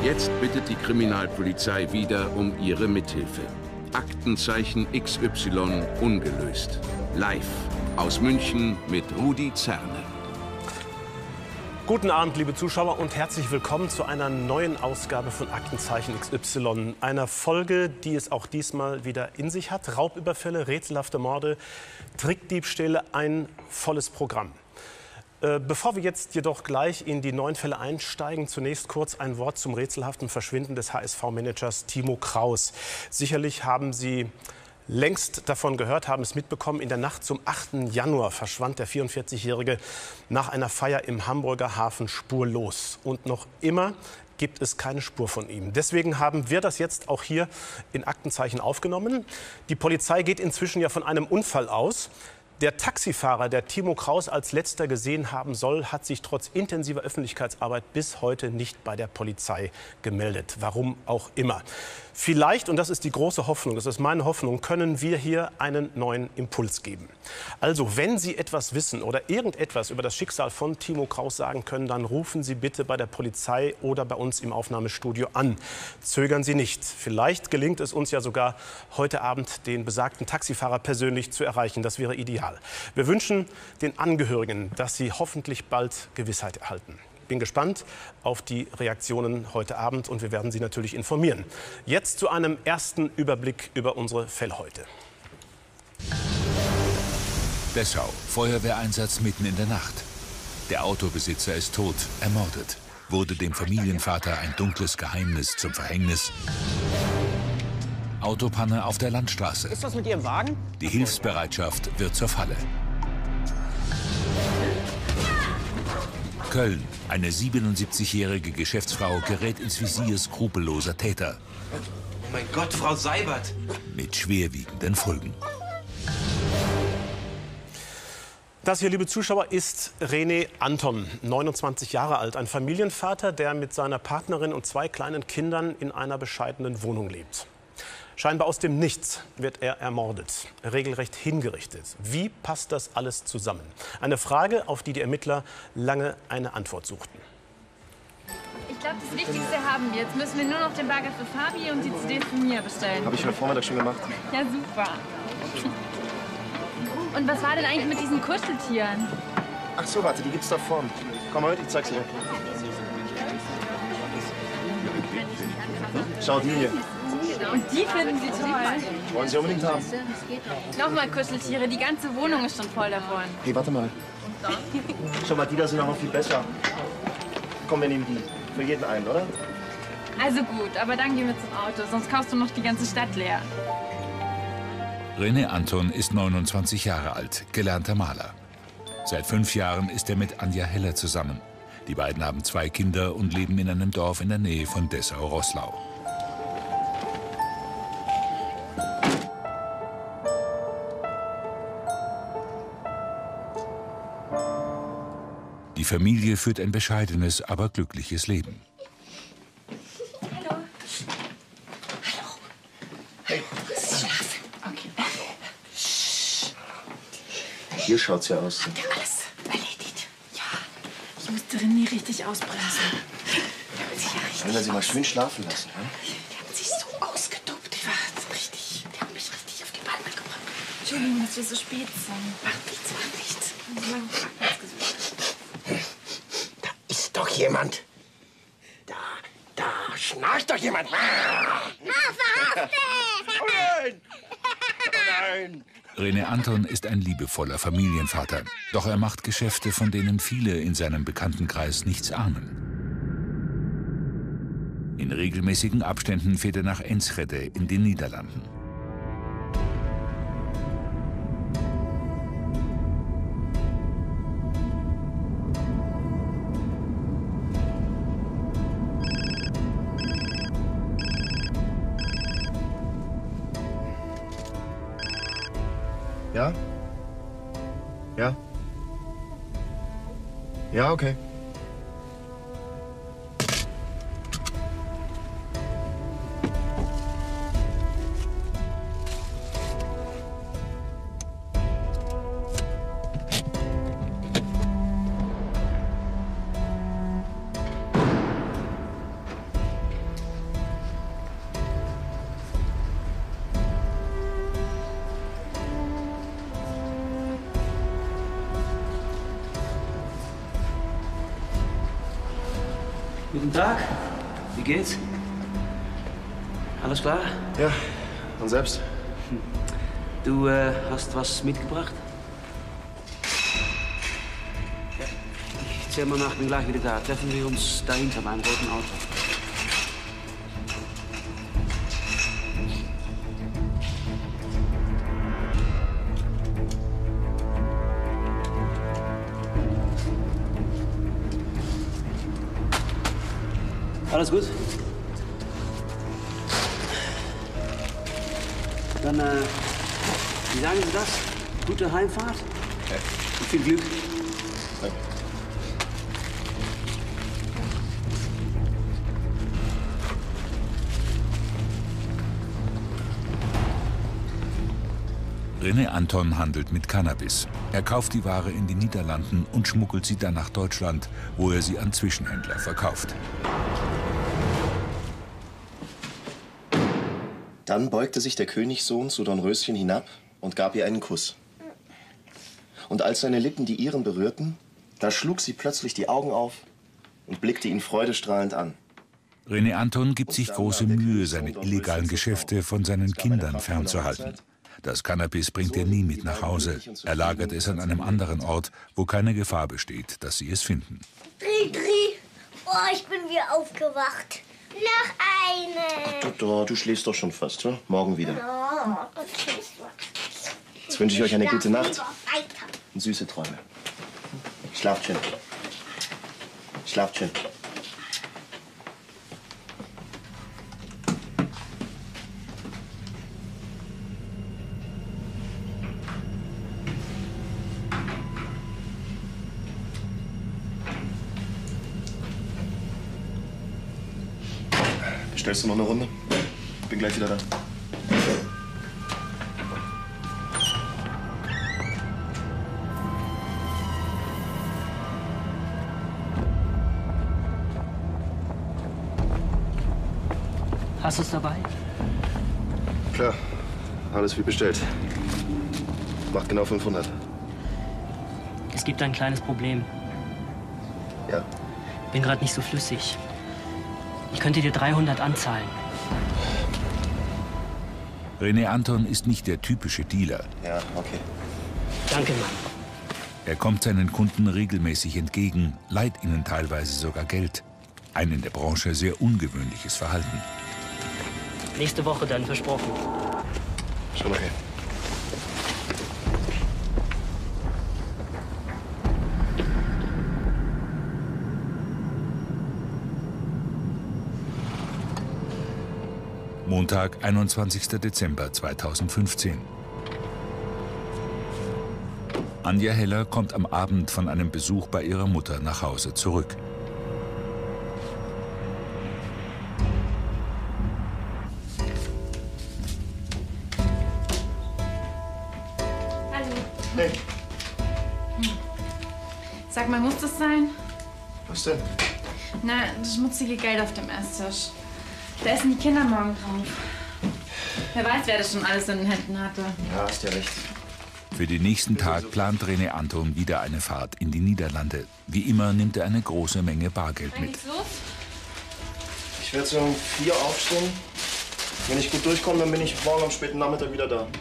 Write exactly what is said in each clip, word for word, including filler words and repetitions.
Jetzt bittet die Kriminalpolizei wieder um ihre Mithilfe. Aktenzeichen X Y ungelöst. Live aus München mit Rudi Zerne. Guten Abend, liebe Zuschauer, und herzlich willkommen zu einer neuen Ausgabe von Aktenzeichen X Y. Einer Folge, die es auch diesmal wieder in sich hat. Raubüberfälle, rätselhafte Morde, Trickdiebstähle, ein volles Programm. Äh, bevor wir jetzt jedoch gleich in die neuen Fälle einsteigen, zunächst kurz ein Wort zum rätselhaften Verschwinden des H S V-Managers Timo Kraus. Sicherlich haben Sie längst davon gehört, haben es mitbekommen. In der Nacht zum achten Januar verschwand der vierundvierzigjährige nach einer Feier im Hamburger Hafen spurlos. Und noch immer gibt es keine Spur von ihm. Deswegen haben wir das jetzt auch hier in Aktenzeichen aufgenommen. Die Polizei geht inzwischen ja von einem Unfall aus. Der Taxifahrer, der Timo Kraus als letzter gesehen haben soll, hat sich trotz intensiver Öffentlichkeitsarbeit bis heute nicht bei der Polizei gemeldet. Warum auch immer. Vielleicht, und das ist die große Hoffnung, das ist meine Hoffnung, können wir hier einen neuen Impuls geben. Also, wenn Sie etwas wissen oder irgendetwas über das Schicksal von Timo Kraus sagen können, dann rufen Sie bitte bei der Polizei oder bei uns im Aufnahmestudio an. Zögern Sie nicht. Vielleicht gelingt es uns ja sogar heute Abend, den besagten Taxifahrer persönlich zu erreichen. Das wäre ideal. Wir wünschen den Angehörigen, dass sie hoffentlich bald Gewissheit erhalten. Ich bin gespannt auf die Reaktionen heute Abend und wir werden Sie natürlich informieren. Jetzt zu einem ersten Überblick über unsere Fälle heute. Dessau, Feuerwehreinsatz mitten in der Nacht. Der Autobesitzer ist tot, ermordet. Wurde dem Familienvater ein dunkles Geheimnis zum Verhängnis. Autopanne auf der Landstraße. Ist was mit Ihrem Wagen? Die Hilfsbereitschaft wird zur Falle. Köln. Eine siebenundsiebzigjährige Geschäftsfrau gerät ins Visier skrupelloser Täter. Oh mein Gott, Frau Seibert! Mit schwerwiegenden Folgen. Das hier, liebe Zuschauer, ist René Anton, neunundzwanzig Jahre alt. Ein Familienvater, der mit seiner Partnerin und zwei kleinen Kindern in einer bescheidenen Wohnung lebt. Scheinbar aus dem Nichts wird er ermordet, regelrecht hingerichtet. Wie passt das alles zusammen? Eine Frage, auf die die Ermittler lange eine Antwort suchten. Ich glaube, das Wichtigste haben wir. Jetzt müssen wir nur noch den Bagger für Fabi und die C Ds für Mia bestellen. Habe ich heute Vormittag schon gemacht. Ja, super. Und was war denn eigentlich mit diesen Kuscheltieren? Ach so, warte, die gibt's da vorne. Komm mal mit, ich zeig's dir. Schau, die hier. Und die finden Sie toll. Wollen Sie unbedingt haben? Nochmal Kuscheltiere, die ganze Wohnung ist schon voll davon. Hey, warte mal. Schau mal, die da sind auch noch viel besser. Komm, wir nehmen die. Für jeden einen, oder? Also gut, aber dann gehen wir zum Auto, sonst kaufst du noch die ganze Stadt leer. René Anton ist neunundzwanzig Jahre alt, gelernter Maler. Seit fünf Jahren ist er mit Anja Heller zusammen. Die beiden haben zwei Kinder und leben in einem Dorf in der Nähe von Dessau-Roßlau. Die Familie führt ein bescheidenes, aber glückliches Leben. Hallo. Hallo. Hey. Sie schlafen. Okay. Hier schaut's ja aus. Habt ihr alles erledigt? Ja. Ich muss drin nie richtig ausbremsen. Die haben sich ja richtig Wollen wir sie mal schön schlafen lassen, ne? Die haben sich so ausgedopt. Die waren richtig. Die haben mich richtig auf die Palme gebracht. Entschuldigung, dass wir so spät sind. Macht nichts, macht nichts. Wir haben so lange Parkplatz gesucht. Ist doch jemand. Da, da schnarcht doch jemand. Ah, verhaftet! Nein! René Anton ist ein liebevoller Familienvater. Doch er macht Geschäfte, von denen viele in seinem Bekanntenkreis nichts ahnen. In regelmäßigen Abständen fährt er nach Enschede in den Niederlanden. Ja? Ja? Ja, okay. Guten Tag. Wie geht's? Alles klar? Ja, und selbst? Du äh, hast was mitgebracht? Ja. Ich zähl mal nach, bin gleich wieder da. Treffen wir uns dahinter beim roten Auto. Alles gut? Dann, äh, wie sagen Sie das? Gute Heimfahrt? Ja. Und viel Glück. Danke. René Anton handelt mit Cannabis. Er kauft die Ware in den Niederlanden und schmuggelt sie dann nach Deutschland, wo er sie an Zwischenhändler verkauft. Dann beugte sich der Königssohn zu Dornröschen hinab und gab ihr einen Kuss. Und als seine Lippen die ihren berührten, da schlug sie plötzlich die Augen auf und blickte ihn freudestrahlend an. René Anton gibt sich große Mühe, seine illegalen Geschäfte von seinen Kindern fernzuhalten. Das Cannabis bringt er nie mit nach Hause. Er lagert es an einem anderen Ort, wo keine Gefahr besteht, dass sie es finden. Dri, Dri. Oh, ich bin wieder aufgewacht. Noch eine. Ach, du, du schläfst doch schon fast, oder? Morgen wieder. Oh, okay. Jetzt wünsche ich euch eine Ich gute schlaf Nacht lieber weiter. und süße Träume. Schlaft schön. Schlaft schön. Stellst du noch eine Runde? Bin gleich wieder da. Hast du es dabei? Klar, alles wie bestellt. Macht genau fünfhundert. Es gibt ein kleines Problem. Ja. Bin gerade nicht so flüssig. Ich könnte dir dreihundert anzahlen. René Anton ist nicht der typische Dealer. Ja, okay. Danke, Mann. Er kommt seinen Kunden regelmäßig entgegen, leiht ihnen teilweise sogar Geld. Ein in der Branche sehr ungewöhnliches Verhalten. Nächste Woche dann, versprochen. Schon okay. Montag, einundzwanzigster Dezember zweitausendfünfzehn. Anja Heller kommt am Abend von einem Besuch bei ihrer Mutter nach Hause zurück. Hallo. Hey. Hm. Sag mal, muss das sein? Was denn? Na, das schmutzige Geld auf dem Esstisch. Da essen die Kinder morgen drauf. Wer weiß, wer das schon alles in den Händen hatte. Ja, hast ja recht. Für den nächsten Tag plant René Anton wieder eine Fahrt in die Niederlande. Wie immer nimmt er eine große Menge Bargeld mit. Nichts los? Ich werde so um vier aufstehen. Wenn ich gut durchkomme, dann bin ich morgen am späten Nachmittag wieder da.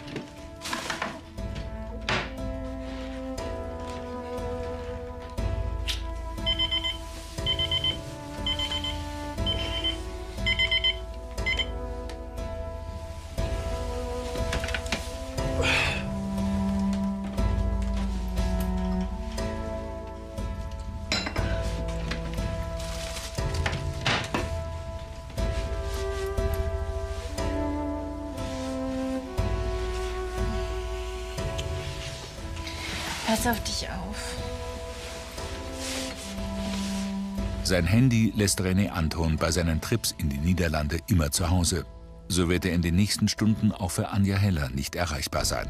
Pass auf dich auf. Sein Handy lässt René Anton bei seinen Trips in die Niederlande immer zu Hause. So wird er in den nächsten Stunden auch für Anja Heller nicht erreichbar sein.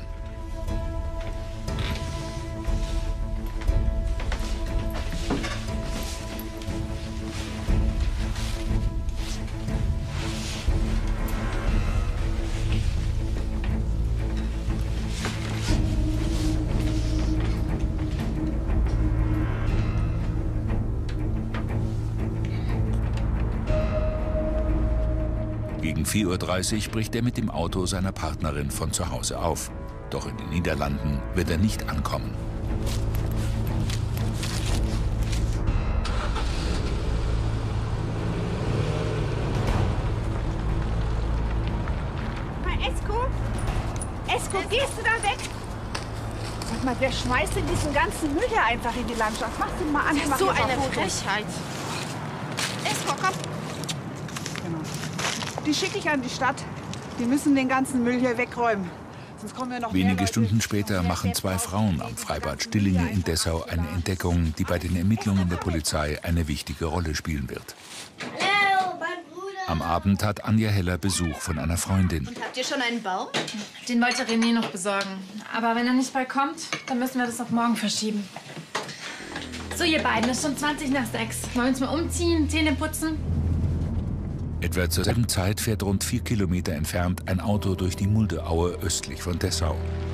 Gegen vier Uhr dreißig bricht er mit dem Auto seiner Partnerin von zu Hause auf. Doch in den Niederlanden wird er nicht ankommen. Esko? Esko, gehst du da weg? Sag mal, wer schmeißt denn diesen ganzen Müll hier einfach in die Landschaft? Mach den mal an. Ich mach So hier eine mal Fotos. Frechheit. Esko, komm. Genau. Die schicke ich an die Stadt. Die müssen den ganzen Müll hier wegräumen. Sonst kommen wir noch mehr Wenige Leute. Stunden später machen zwei Frauen am Freibad Stillinge in Dessau eine Entdeckung, die bei den Ermittlungen der Polizei eine wichtige Rolle spielen wird. Hallo, mein Bruder. Am Abend hat Anja Heller Besuch von einer Freundin. Und habt ihr schon einen Baum? Den wollte René noch besorgen. Aber wenn er nicht bald kommt, dann müssen wir das auf morgen verschieben. So, ihr beiden, es ist schon zwanzig nach sechs. Wollen wir uns mal umziehen, Zähne putzen? Etwa zur selben Zeit fährt rund vier Kilometer entfernt ein Auto durch die Muldeaue östlich von Dessau.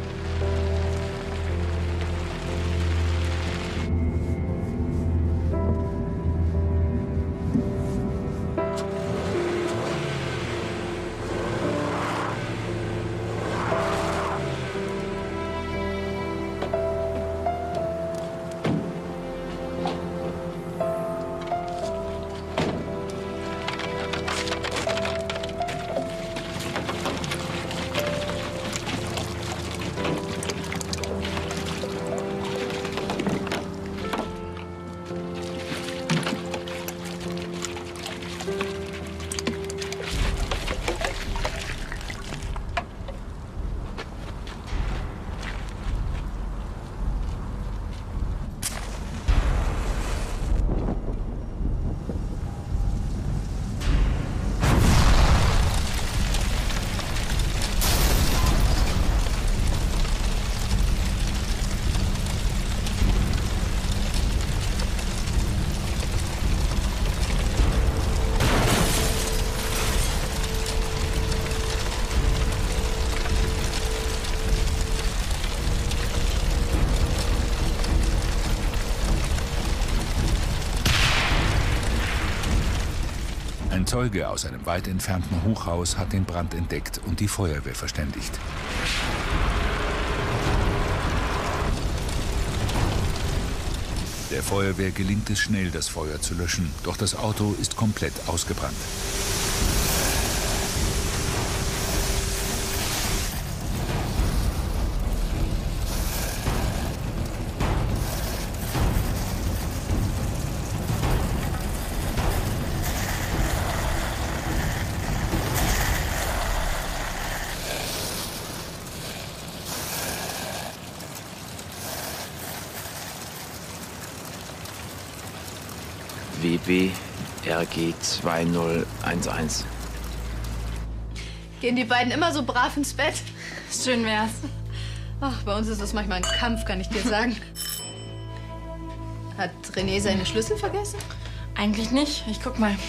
Ein Zeuge aus einem weit entfernten Hochhaus hat den Brand entdeckt und die Feuerwehr verständigt. Der Feuerwehr gelingt es schnell, das Feuer zu löschen, doch das Auto ist komplett ausgebrannt. W B R G zwei null eins eins. Gehen die beiden immer so brav ins Bett? Schön wär's. Ach, bei uns ist das manchmal ein Kampf, kann ich dir sagen. Hat René seine Schlüssel vergessen? Eigentlich nicht. Ich guck mal.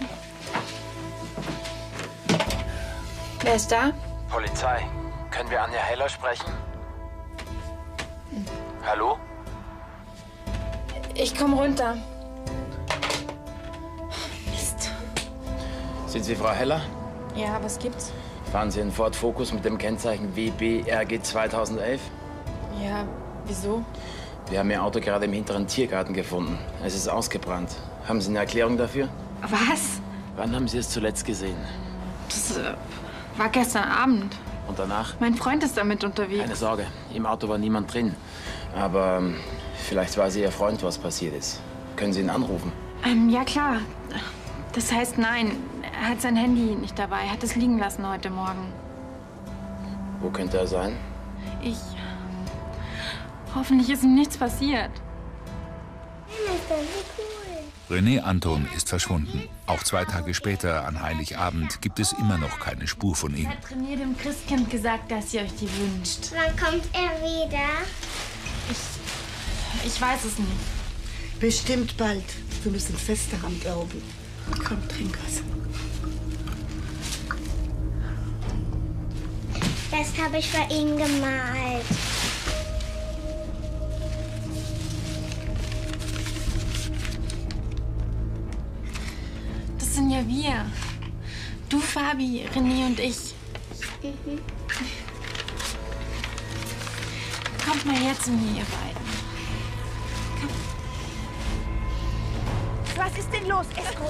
Wer ist da? Polizei. Können wir Anja Heller sprechen? Hallo? Ich komm runter. Mist. Sind Sie Frau Heller? Ja, was gibt's? Fahren Sie einen Ford Focus mit dem Kennzeichen W B R G zweitausendelf? Ja, wieso? Wir haben Ihr Auto gerade im hinteren Tiergarten gefunden. Es ist ausgebrannt. Haben Sie eine Erklärung dafür? Was? Wann haben Sie es zuletzt gesehen? Das äh, war gestern Abend. Und danach? Mein Freund ist damit unterwegs. Keine Sorge, im Auto war niemand drin. Aber ähm, vielleicht weiß Ihr Freund, was passiert ist. Können Sie ihn anrufen? Ähm, ja, klar. Das heißt, nein. Er hat sein Handy nicht dabei. Er hat es liegen lassen heute Morgen. Wo könnte er sein? Ich... Hoffentlich ist ihm nichts passiert. René Anton ist verschwunden. Auch zwei Tage später, an Heiligabend, gibt es immer noch keine Spur von ihm. Hat René dem Christkind gesagt, dass ihr euch die wünscht? Wann kommt er wieder? Ich... Ich weiß es nicht. Bestimmt bald. Wir müssen fest daran glauben. Komm, trink was. Das habe ich für ihn gemalt. Das sind ja wir. Du, Fabi, René und ich. Mhm. Kommt mal her zu mir, ihr beiden. Was ist denn los, Esko?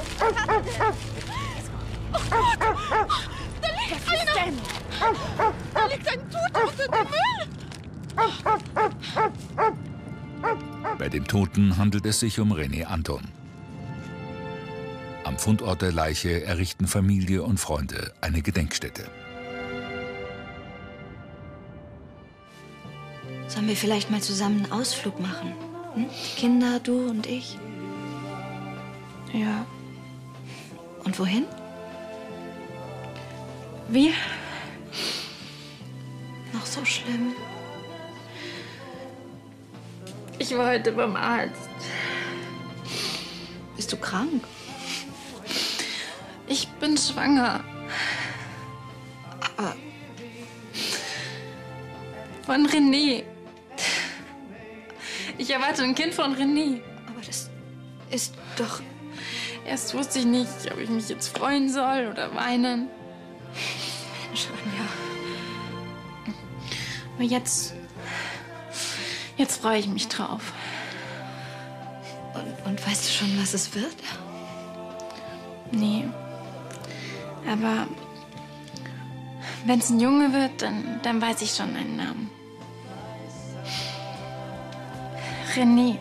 Oh Gott! Da liegt Was ist denn? Da liegt ein Toter unter dem Müll! Bei dem Toten handelt es sich um René Anton. Am Fundort der Leiche errichten Familie und Freunde eine Gedenkstätte. Sollen wir vielleicht mal zusammen einen Ausflug machen? Hm? Die Kinder, du und ich? Ja. Und wohin? Wie? Noch so schlimm. Ich war heute beim Arzt. Bist du krank? Ich bin schwanger. Aber von René. Ich erwarte ein Kind von René. Aber das ist doch... Erst wusste ich nicht, ob ich mich jetzt freuen soll oder weinen. Mensch, Anja. Aber jetzt... Jetzt freue ich mich drauf. Und, und weißt du schon, was es wird? Nee. Aber wenn es ein Junge wird, dann, dann weiß ich schon einen Namen. René.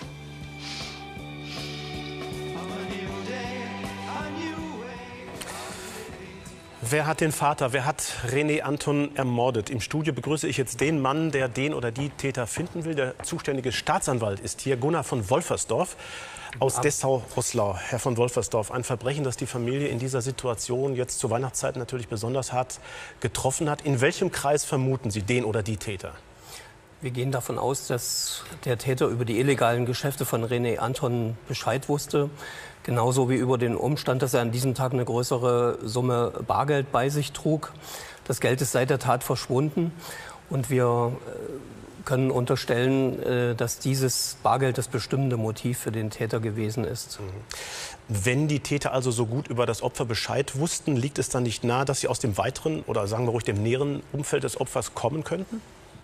Wer hat den Vater, wer hat René Anton ermordet? Im Studio begrüße ich jetzt den Mann, der den oder die Täter finden will. Der zuständige Staatsanwalt ist hier, Gunnar von Wolfersdorf aus Dessau-Roßlau. Herr von Wolfersdorf, ein Verbrechen, das die Familie in dieser Situation jetzt zur Weihnachtszeit natürlich besonders hart getroffen hat. In welchem Kreis vermuten Sie den oder die Täter? Wir gehen davon aus, dass der Täter über die illegalen Geschäfte von René Anton Bescheid wusste. Genauso wie über den Umstand, dass er an diesem Tag eine größere Summe Bargeld bei sich trug. Das Geld ist seit der Tat verschwunden. Und wir können unterstellen, dass dieses Bargeld das bestimmende Motiv für den Täter gewesen ist. Wenn die Täter also so gut über das Opfer Bescheid wussten, liegt es dann nicht nahe, dass sie aus dem weiteren oder sagen wir ruhig dem näheren Umfeld des Opfers kommen könnten?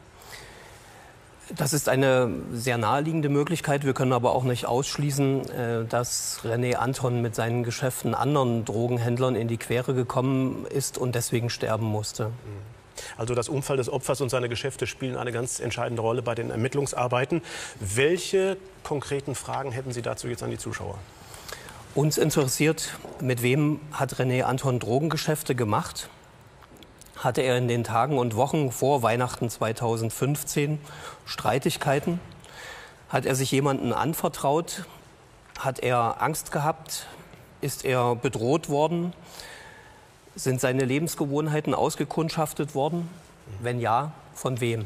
Das ist eine sehr naheliegende Möglichkeit. Wir können aber auch nicht ausschließen, dass René Anton mit seinen Geschäften anderen Drogenhändlern in die Quere gekommen ist und deswegen sterben musste. Also das Umfeld des Opfers und seine Geschäfte spielen eine ganz entscheidende Rolle bei den Ermittlungsarbeiten. Welche konkreten Fragen hätten Sie dazu jetzt an die Zuschauer? Uns interessiert, mit wem hat René Anton Drogengeschäfte gemacht? Hatte er in den Tagen und Wochen vor Weihnachten zweitausendfünfzehn Streitigkeiten? Hat er sich jemandem anvertraut? Hat er Angst gehabt? Ist er bedroht worden? Sind seine Lebensgewohnheiten ausgekundschaftet worden? Wenn ja, von wem?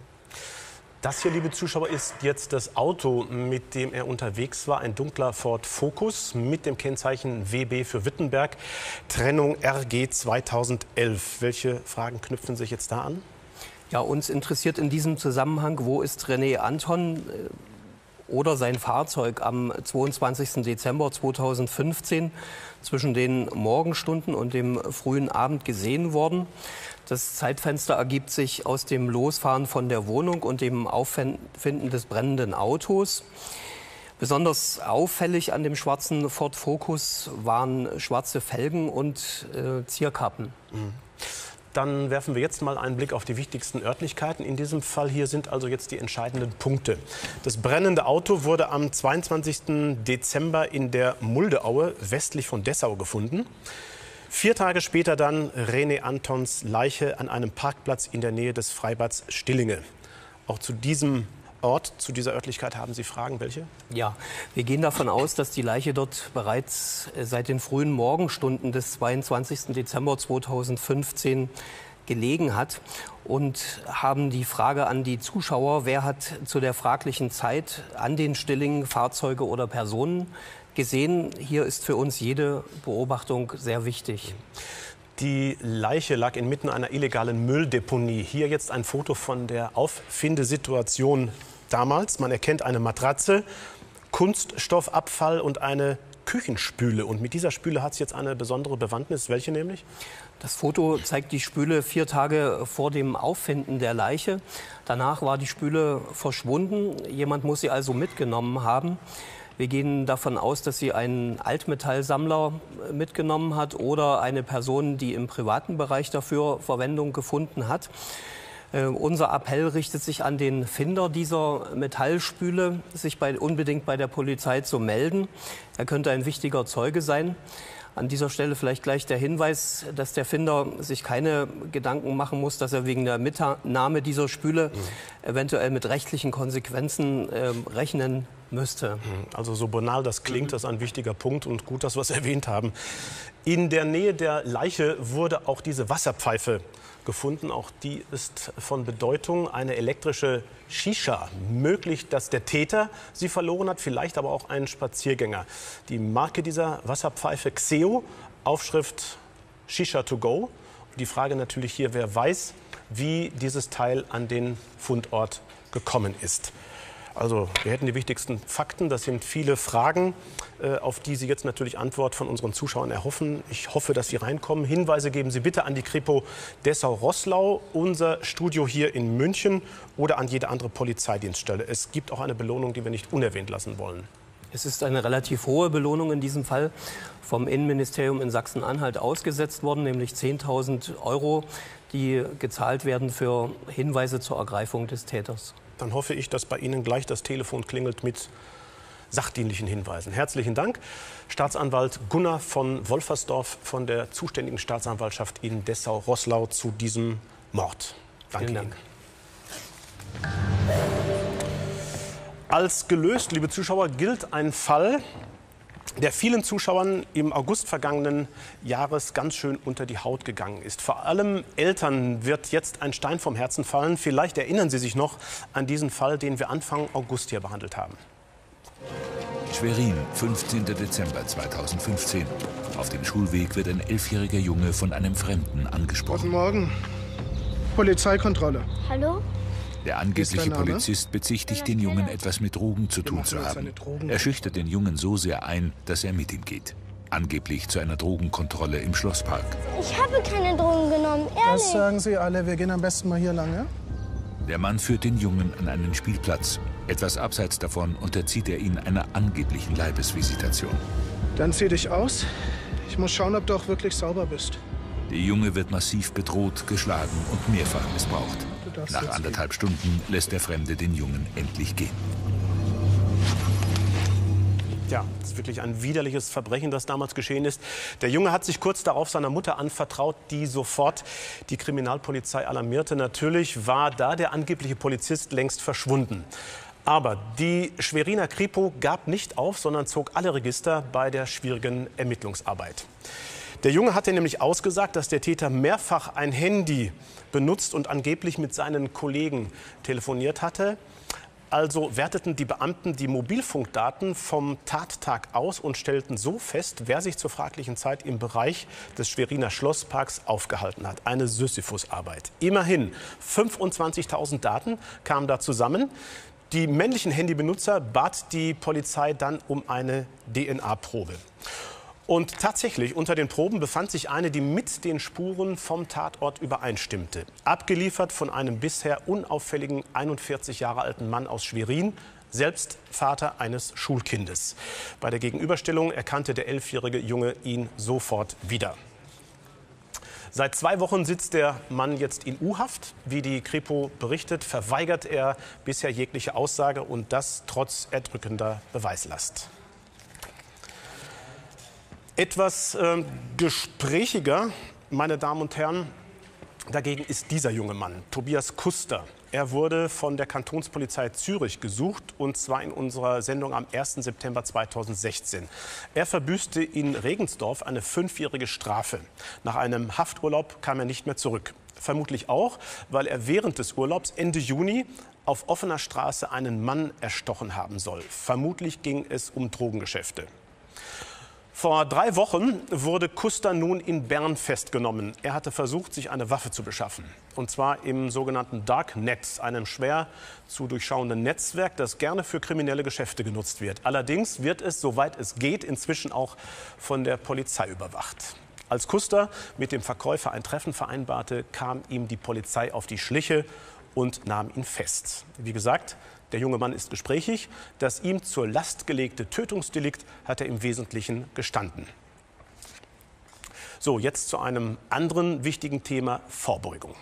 Das hier, liebe Zuschauer, ist jetzt das Auto, mit dem er unterwegs war. Ein dunkler Ford Focus mit dem Kennzeichen W B für Wittenberg. Trennung R G zweitausendelf. Welche Fragen knüpfen sich jetzt da an? Ja, uns interessiert in diesem Zusammenhang, wo ist René Anton oder sein Fahrzeug am zweiundzwanzigsten Dezember zweitausendfünfzehn zwischen den Morgenstunden und dem frühen Abend gesehen worden. Das Zeitfenster ergibt sich aus dem Losfahren von der Wohnung und dem Auffinden des brennenden Autos. Besonders auffällig an dem schwarzen Ford Focus waren schwarze Felgen und äh, Zierkappen. Mhm. Dann werfen wir jetzt mal einen Blick auf die wichtigsten Örtlichkeiten. In diesem Fall hier sind also jetzt die entscheidenden Punkte. Das brennende Auto wurde am zweiundzwanzigsten Dezember in der Muldeaue westlich von Dessau gefunden. Vier Tage später dann René Antons Leiche an einem Parkplatz in der Nähe des Freibads Stillinge. Auch zu diesem Ort, zu dieser Örtlichkeit haben Sie Fragen? Welche? Ja, wir gehen davon aus, dass die Leiche dort bereits seit den frühen Morgenstunden des zweiundzwanzigsten Dezember zweitausendfünfzehn gelegen hat und haben die Frage an die Zuschauer, wer hat zu der fraglichen Zeit an den Stillingen Fahrzeuge oder Personen gesehen. Hier ist für uns jede Beobachtung sehr wichtig. Die Leiche lag inmitten einer illegalen Mülldeponie. Hier jetzt ein Foto von der Auffindesituation damals. Man erkennt eine Matratze, Kunststoffabfall und eine Küchenspüle. Und mit dieser Spüle hat es jetzt eine besondere Bewandtnis. Welche nämlich? Das Foto zeigt die Spüle vier Tage vor dem Auffinden der Leiche. Danach war die Spüle verschwunden. Jemand muss sie also mitgenommen haben. Wir gehen davon aus, dass sie einen Altmetallsammler mitgenommen hat oder eine Person, die im privaten Bereich dafür Verwendung gefunden hat. Äh, unser Appell richtet sich an den Finder dieser Metallspüle, sich bei, unbedingt bei der Polizei zu melden. Er könnte ein wichtiger Zeuge sein. An dieser Stelle vielleicht gleich der Hinweis, dass der Finder sich keine Gedanken machen muss, dass er wegen der Mitnahme dieser Spüle mhm. eventuell mit rechtlichen Konsequenzen äh, rechnen müsste. Also so banal das klingt, das ist ein wichtiger Punkt und gut, dass wir es erwähnt haben. In der Nähe der Leiche wurde auch diese Wasserpfeife gefunden. Auch die ist von Bedeutung. Eine elektrische Shisha. Möglich, dass der Täter sie verloren hat, vielleicht aber auch ein Spaziergänger. Die Marke dieser Wasserpfeife Xeo, Aufschrift Shisha to go. Die Frage natürlich hier, wer weiß, wie dieses Teil an den Fundort gekommen ist. Also wir hätten die wichtigsten Fakten. Das sind viele Fragen, äh, auf die Sie jetzt natürlich Antwort von unseren Zuschauern erhoffen. Ich hoffe, dass Sie reinkommen. Hinweise geben Sie bitte an die Kripo Dessau-Roßlau, unser Studio hier in München oder an jede andere Polizeidienststelle. Es gibt auch eine Belohnung, die wir nicht unerwähnt lassen wollen. Es ist eine relativ hohe Belohnung in diesem Fall vom Innenministerium in Sachsen-Anhalt ausgesetzt worden, nämlich zehntausend Euro, die gezahlt werden für Hinweise zur Ergreifung des Täters. Dann hoffe ich, dass bei Ihnen gleich das Telefon klingelt mit sachdienlichen Hinweisen. Herzlichen Dank, Staatsanwalt Gunnar von Wolfersdorf von der zuständigen Staatsanwaltschaft in Dessau-Roßlau zu diesem Mord. Danke Vielen Dank. Ihnen. Als gelöst, liebe Zuschauer, gilt ein Fall, der vielen Zuschauern im August vergangenen Jahres ganz schön unter die Haut gegangen ist. Vor allem Eltern wird jetzt ein Stein vom Herzen fallen. Vielleicht erinnern Sie sich noch an diesen Fall, den wir Anfang August hier behandelt haben. Schwerin, fünfzehnter Dezember zweitausendfünfzehn. Auf dem Schulweg wird ein elfjähriger Junge von einem Fremden angesprochen. Guten Morgen. Polizeikontrolle. Hallo? Der angebliche Polizist bezichtigt den Jungen, etwas mit Drogen zu tun zu haben. Er schüchtert den Jungen so sehr ein, dass er mit ihm geht. Angeblich zu einer Drogenkontrolle im Schlosspark. Ich habe keine Drogen genommen, ehrlich. Das sagen Sie alle. Wir gehen am besten mal hier lang, ja? Der Mann führt den Jungen an einen Spielplatz. Etwas abseits davon unterzieht er ihn einer angeblichen Leibesvisitation. Dann zieh dich aus. Ich muss schauen, ob du auch wirklich sauber bist. Der Junge wird massiv bedroht, geschlagen und mehrfach missbraucht. Nach anderthalb Stunden lässt der Fremde den Jungen endlich gehen. Ja, das ist wirklich ein widerliches Verbrechen, das damals geschehen ist. Der Junge hat sich kurz darauf seiner Mutter anvertraut, die sofort die Kriminalpolizei alarmierte. Natürlich war da der angebliche Polizist längst verschwunden. Aber die Schweriner Kripo gab nicht auf, sondern zog alle Register bei der schwierigen Ermittlungsarbeit. Der Junge hatte nämlich ausgesagt, dass der Täter mehrfach ein Handy benutzt und angeblich mit seinen Kollegen telefoniert hatte. Also werteten die Beamten die Mobilfunkdaten vom Tattag aus und stellten so fest, wer sich zur fraglichen Zeit im Bereich des Schweriner Schlossparks aufgehalten hat. Eine Sisyphusarbeit. Immerhin fünfundzwanzigtausend Daten kamen da zusammen. Die männlichen Handybenutzer bat die Polizei dann um eine D N A-Probe. Und tatsächlich, unter den Proben befand sich eine, die mit den Spuren vom Tatort übereinstimmte. Abgeliefert von einem bisher unauffälligen einundvierzig Jahre alten Mann aus Schwerin, selbst Vater eines Schulkindes. Bei der Gegenüberstellung erkannte der elfjährige Junge ihn sofort wieder. Seit zwei Wochen sitzt der Mann jetzt in U-Haft. Wie die Kripo berichtet, verweigert er bisher jegliche Aussage und das trotz erdrückender Beweislast. Etwas äh, gesprächiger, meine Damen und Herren, dagegen ist dieser junge Mann, Tobias Kuster. Er wurde von der Kantonspolizei Zürich gesucht, und zwar in unserer Sendung am ersten September zweitausendsechzehn. Er verbüßte in Regensdorf eine fünfjährige Strafe. Nach einem Hafturlaub kam er nicht mehr zurück. Vermutlich auch, weil er während des Urlaubs Ende Juni auf offener Straße einen Mann erstochen haben soll. Vermutlich ging es um Drogengeschäfte. Vor drei Wochen wurde Kuster nun in Bern festgenommen. Er hatte versucht, sich eine Waffe zu beschaffen. Und zwar im sogenannten Darknet, einem schwer zu durchschauenden Netzwerk, das gerne für kriminelle Geschäfte genutzt wird. Allerdings wird es, soweit es geht, inzwischen auch von der Polizei überwacht. Als Kuster mit dem Verkäufer ein Treffen vereinbarte, kam ihm die Polizei auf die Schliche und nahm ihn fest. Wie gesagt, der junge Mann ist gesprächig. Das ihm zur Last gelegte Tötungsdelikt hat er im Wesentlichen gestanden. So, jetzt zu einem anderen wichtigen Thema: Vorbeugung.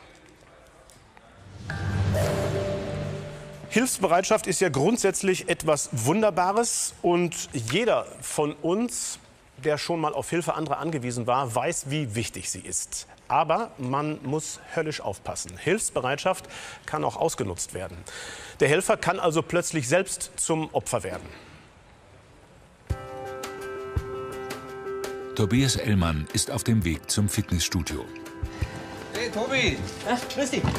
Hilfsbereitschaft ist ja grundsätzlich etwas Wunderbares und jeder von uns, der schon mal auf Hilfe anderer angewiesen war, weiß, wie wichtig sie ist. Aber man muss höllisch aufpassen. Hilfsbereitschaft kann auch ausgenutzt werden. Der Helfer kann also plötzlich selbst zum Opfer werden. Tobias Ellmann ist auf dem Weg zum Fitnessstudio. Hey, Tobi! Ach, grüß dich.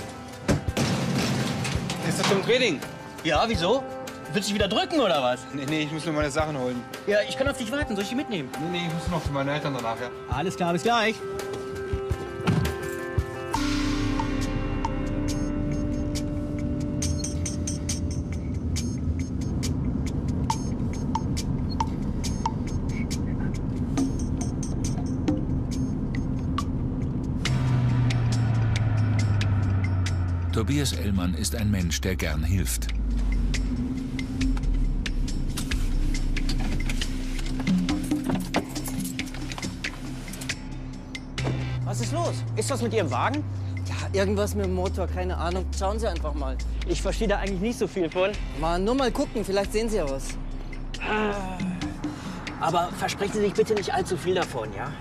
Ist das zum Training? Ja, wieso? Willst du dich wieder drücken oder was? Nee, nee, ich muss nur meine Sachen holen. Ja, ich kann auf dich warten. Soll ich die mitnehmen? Nee, nee, ich muss noch zu meinen Eltern danach, ja. Alles klar, bis gleich. Tobias Ellmann ist ein Mensch, der gern hilft. Was ist los? Ist was mit Ihrem Wagen? Ja, irgendwas mit dem Motor, keine Ahnung. Schauen Sie einfach mal. Ich verstehe da eigentlich nicht so viel von. Mal nur mal gucken, vielleicht sehen Sie ja was. Aber versprechen Sie sich bitte nicht allzu viel davon, ja?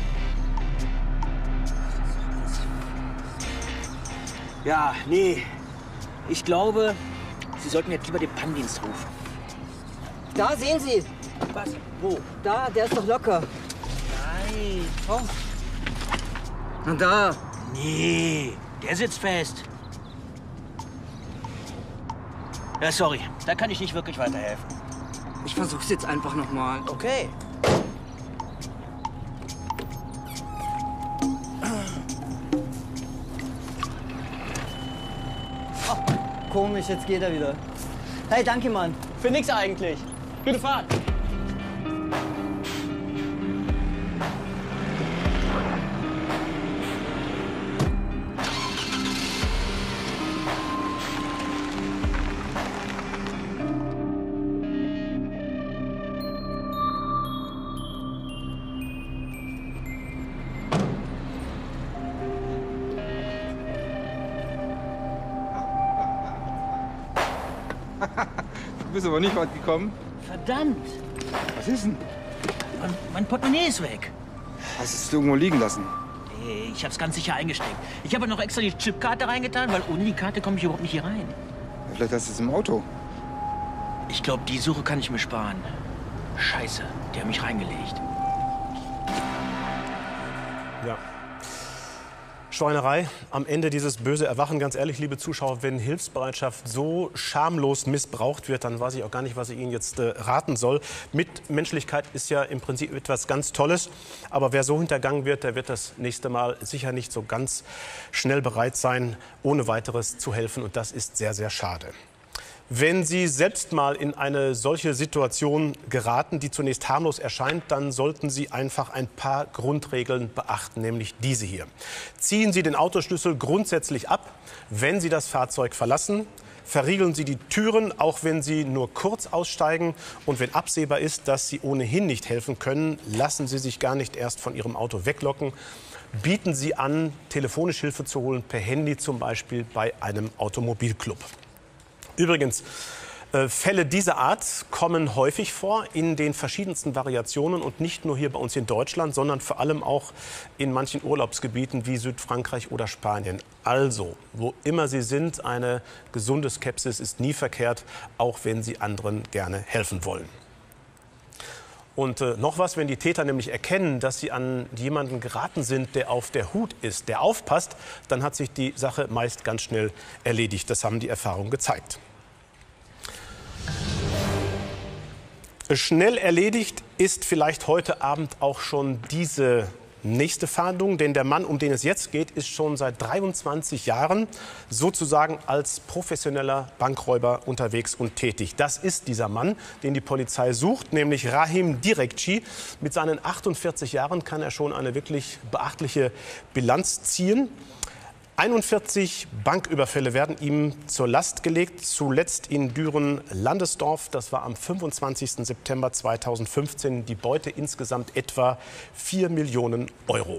Ja, nee. Ich glaube, Sie sollten jetzt lieber den Pannendienst rufen. Da sehen Sie. Was? Wo? Da, der ist doch locker. Nein. Oh. Na da. Nee, der sitzt fest. Ja, sorry, da kann ich nicht wirklich weiterhelfen. Ich versuch's jetzt einfach noch mal. Okay. Oh, komisch, jetzt geht er wieder. Hey, danke, Mann. Für nix eigentlich. Gute Fahrt. Du bist aber nicht weit gekommen. Verdammt! Was ist denn? Mein, mein Portemonnaie ist weg. Hast du es irgendwo liegen lassen? Nee, ich hab's ganz sicher eingesteckt. Ich habe noch extra die Chipkarte reingetan, weil ohne die Karte komme ich überhaupt nicht hier rein. Vielleicht hast du es im Auto. Ich glaube, die Suche kann ich mir sparen. Scheiße, die haben mich reingelegt. Ja. Schweinerei, am Ende dieses böse Erwachen. Ganz ehrlich, liebe Zuschauer, wenn Hilfsbereitschaft so schamlos missbraucht wird, dann weiß ich auch gar nicht, was ich Ihnen jetzt äh, raten soll. Mitmenschlichkeit ist ja im Prinzip etwas ganz Tolles. Aber wer so hintergangen wird, der wird das nächste Mal sicher nicht so ganz schnell bereit sein, ohne weiteres zu helfen. Und das ist sehr, sehr schade. Wenn Sie selbst mal in eine solche Situation geraten, die zunächst harmlos erscheint, dann sollten Sie einfach ein paar Grundregeln beachten, nämlich diese hier. Ziehen Sie den Autoschlüssel grundsätzlich ab, wenn Sie das Fahrzeug verlassen. Verriegeln Sie die Türen, auch wenn Sie nur kurz aussteigen. Und wenn absehbar ist, dass Sie ohnehin nicht helfen können, lassen Sie sich gar nicht erst von Ihrem Auto weglocken. Bieten Sie an, telefonisch Hilfe zu holen, per Handy zum Beispiel bei einem Automobilclub. Übrigens, äh, Fälle dieser Art kommen häufig vor in den verschiedensten Variationen und nicht nur hier bei uns in Deutschland, sondern vor allem auch in manchen Urlaubsgebieten wie Südfrankreich oder Spanien. Also, wo immer Sie sind, eine gesunde Skepsis ist nie verkehrt, auch wenn Sie anderen gerne helfen wollen. Und äh, noch was, wenn die Täter nämlich erkennen, dass sie an jemanden geraten sind, der auf der Hut ist, der aufpasst, dann hat sich die Sache meist ganz schnell erledigt. Das haben die Erfahrungen gezeigt. Schnell erledigt ist vielleicht heute Abend auch schon diese nächste Fahndung, denn der Mann, um den es jetzt geht, ist schon seit dreiundzwanzig Jahren sozusagen als professioneller Bankräuber unterwegs und tätig. Das ist dieser Mann, den die Polizei sucht, nämlich Rahim Direkci. Mit seinen achtundvierzig Jahren kann er schon eine wirklich beachtliche Bilanz ziehen. einundvierzig Banküberfälle werden ihm zur Last gelegt, zuletzt in Düren-Landesdorf. Das war am fünfundzwanzigsten September zweitausendfünfzehn. Die Beute insgesamt etwa vier Millionen Euro.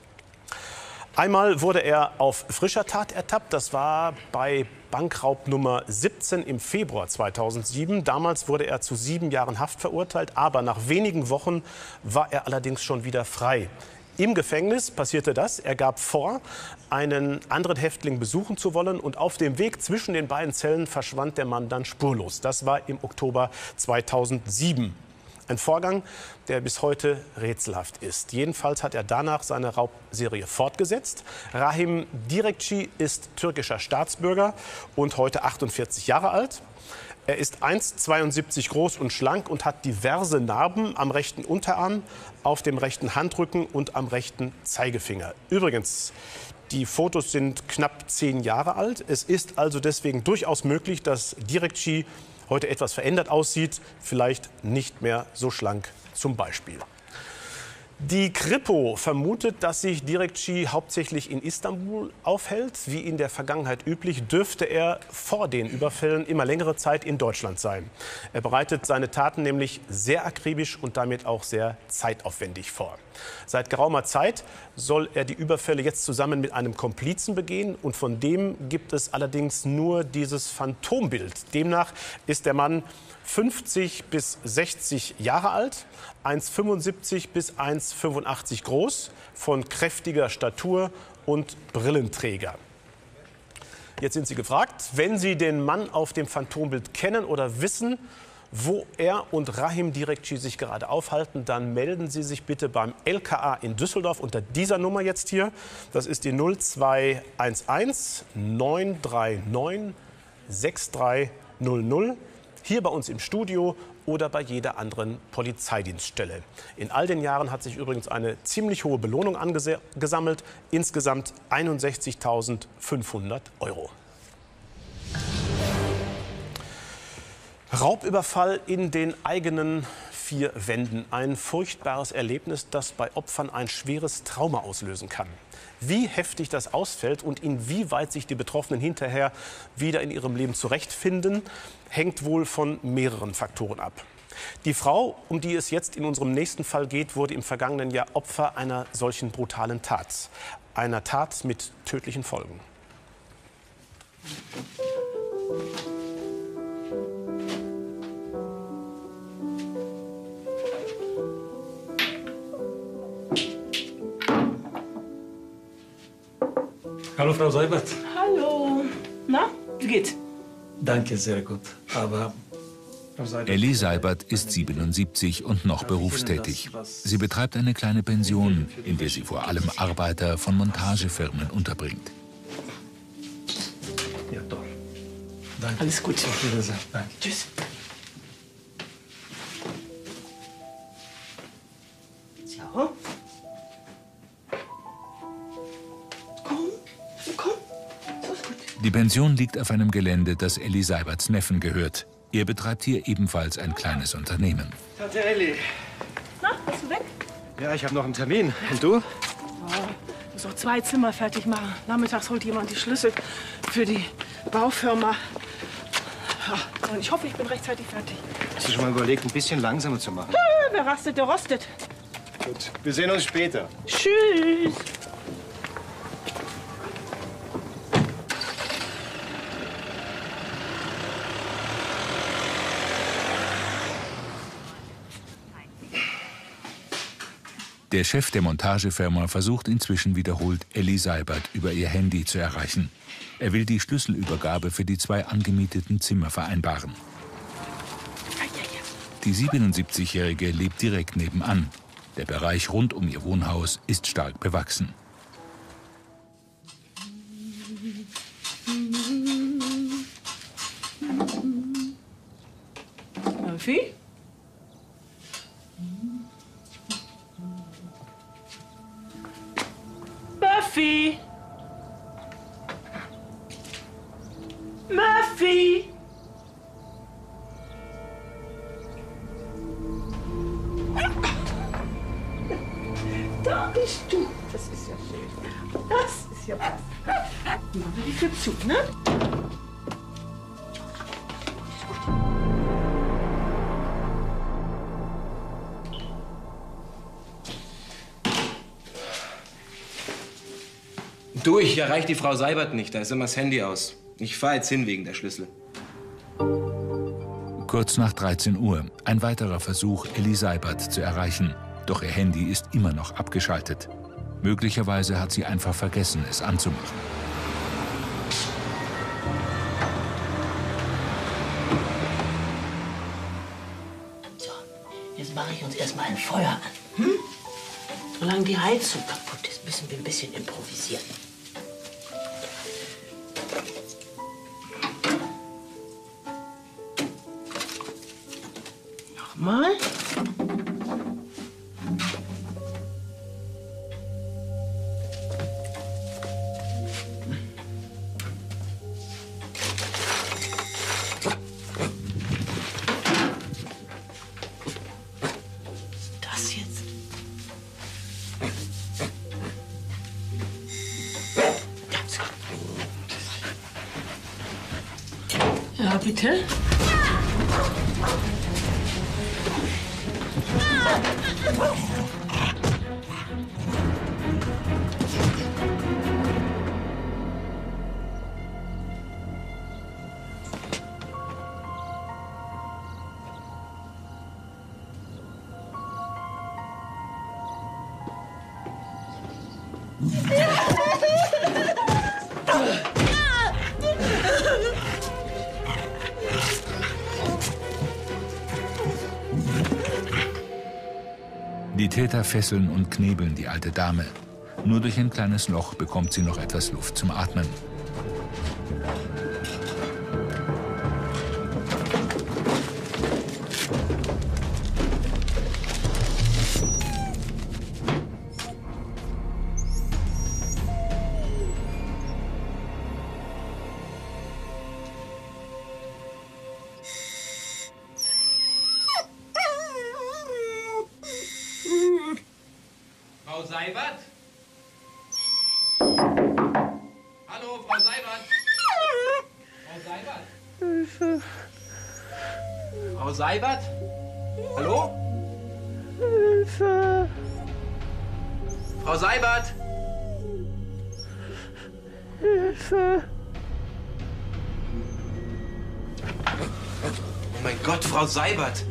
Einmal wurde er auf frischer Tat ertappt. Das war bei Bankraub Nummer siebzehn im Februar zweitausendsieben. Damals wurde er zu sieben Jahren Haft verurteilt, aber nach wenigen Wochen war er allerdings schon wieder frei. Im Gefängnis passierte das. Er gab vor, einen anderen Häftling besuchen zu wollen. Und auf dem Weg zwischen den beiden Zellen verschwand der Mann dann spurlos. Das war im Oktober zweitausendsieben. Ein Vorgang, der bis heute rätselhaft ist. Jedenfalls hat er danach seine Raubserie fortgesetzt. Rahim Direkci ist türkischer Staatsbürger und heute achtundvierzig Jahre alt. Er ist eins Komma zweiundsiebzig groß und schlank und hat diverse Narben am rechten Unterarm, auf dem rechten Handrücken und am rechten Zeigefinger. Übrigens, die Fotos sind knapp zehn Jahre alt. Es ist also deswegen durchaus möglich, dass Direkci heute etwas verändert aussieht, vielleicht nicht mehr so schlank zum Beispiel. Die Kripo vermutet, dass sich Direkci hauptsächlich in Istanbul aufhält. Wie in der Vergangenheit üblich, dürfte er vor den Überfällen immer längere Zeit in Deutschland sein. Er bereitet seine Taten nämlich sehr akribisch und damit auch sehr zeitaufwendig vor. Seit geraumer Zeit soll er die Überfälle jetzt zusammen mit einem Komplizen begehen. Und von dem gibt es allerdings nur dieses Phantombild. Demnach ist der Mann fünfzig bis sechzig Jahre alt, eins Komma fünfundsiebzig bis eins Komma fünfundachtzig groß, von kräftiger Statur und Brillenträger. Jetzt sind Sie gefragt, wenn Sie den Mann auf dem Phantombild kennen oder wissen, wo er und Rahim Direkci sich gerade aufhalten, dann melden Sie sich bitte beim L K A in Düsseldorf unter dieser Nummer jetzt hier. Das ist die null zwei eins eins neun drei neun sechs drei null null. Hier bei uns im Studio oder bei jeder anderen Polizeidienststelle. In all den Jahren hat sich übrigens eine ziemlich hohe Belohnung angesammelt, insgesamt einundsechzigtausendfünfhundert Euro. Raubüberfall in den eigenen vier Wänden. Ein furchtbares Erlebnis, das bei Opfern ein schweres Trauma auslösen kann. Wie heftig das ausfällt und inwieweit sich die Betroffenen hinterher wieder in ihrem Leben zurechtfinden, hängt wohl von mehreren Faktoren ab. Die Frau, um die es jetzt in unserem nächsten Fall geht, wurde im vergangenen Jahr Opfer einer solchen brutalen Tat. Einer Tat mit tödlichen Folgen. Hallo, Frau Seibert. Hallo. Na, wie geht's? Danke, sehr gut. Aber Elli Seibert ist siebenundsiebzig und noch berufstätig. Sie betreibt eine kleine Pension, in der sie vor allem Arbeiter von Montagefirmen unterbringt. Ja, toll. Danke. Alles gut. Auf Wiedersehen. Danke. Tschüss. So. Die Pension liegt auf einem Gelände, das Elli Seiberts Neffen gehört. Er betreibt hier ebenfalls ein kleines Unternehmen. Tante Elli. Na, bist du weg? Ja, ich habe noch einen Termin. Und du? Oh, ich muss noch zwei Zimmer fertig machen. Nachmittags holt jemand die Schlüssel für die Baufirma. Ja, und ich hoffe, ich bin rechtzeitig fertig. Hast du schon mal überlegt, ein bisschen langsamer zu machen? Ah, wer rastet, der rostet. Gut, wir sehen uns später. Tschüss. Der Chef der Montagefirma versucht inzwischen wiederholt, Elli Seibert über ihr Handy zu erreichen. Er will die Schlüsselübergabe für die zwei angemieteten Zimmer vereinbaren. Die siebenundsiebzigjährige lebt direkt nebenan. Der Bereich rund um ihr Wohnhaus ist stark bewachsen. Murphy? Murphy! Murphy! Da bist du. Das ist ja schön. Das ist ja was. Machen wir die Tür zu, ne? Du, ich erreiche die Frau Seibert nicht. Da ist immer das Handy aus. Ich fahre jetzt hin wegen der Schlüssel. Kurz nach dreizehn Uhr. Ein weiterer Versuch, Elli Seibert zu erreichen. Doch ihr Handy ist immer noch abgeschaltet. Möglicherweise hat sie einfach vergessen, es anzumachen. So, jetzt mache ich uns erstmal ein Feuer an. Hm? Solange die Heizung kaputt ist, müssen wir ein bisschen improvisieren. Nochmal. Das jetzt. Ganz gut. Ja, bitte. Die Täter fesseln und knebeln die alte Dame. Nur durch ein kleines Loch bekommt sie noch etwas Luft zum Atmen. Frau Seibert? Hallo, Frau Seibert? Frau Seibert? Hilfe. Frau Seibert? Hallo? Hilfe. Frau Seibert? Hilfe. Oh mein Gott, Frau Seibert!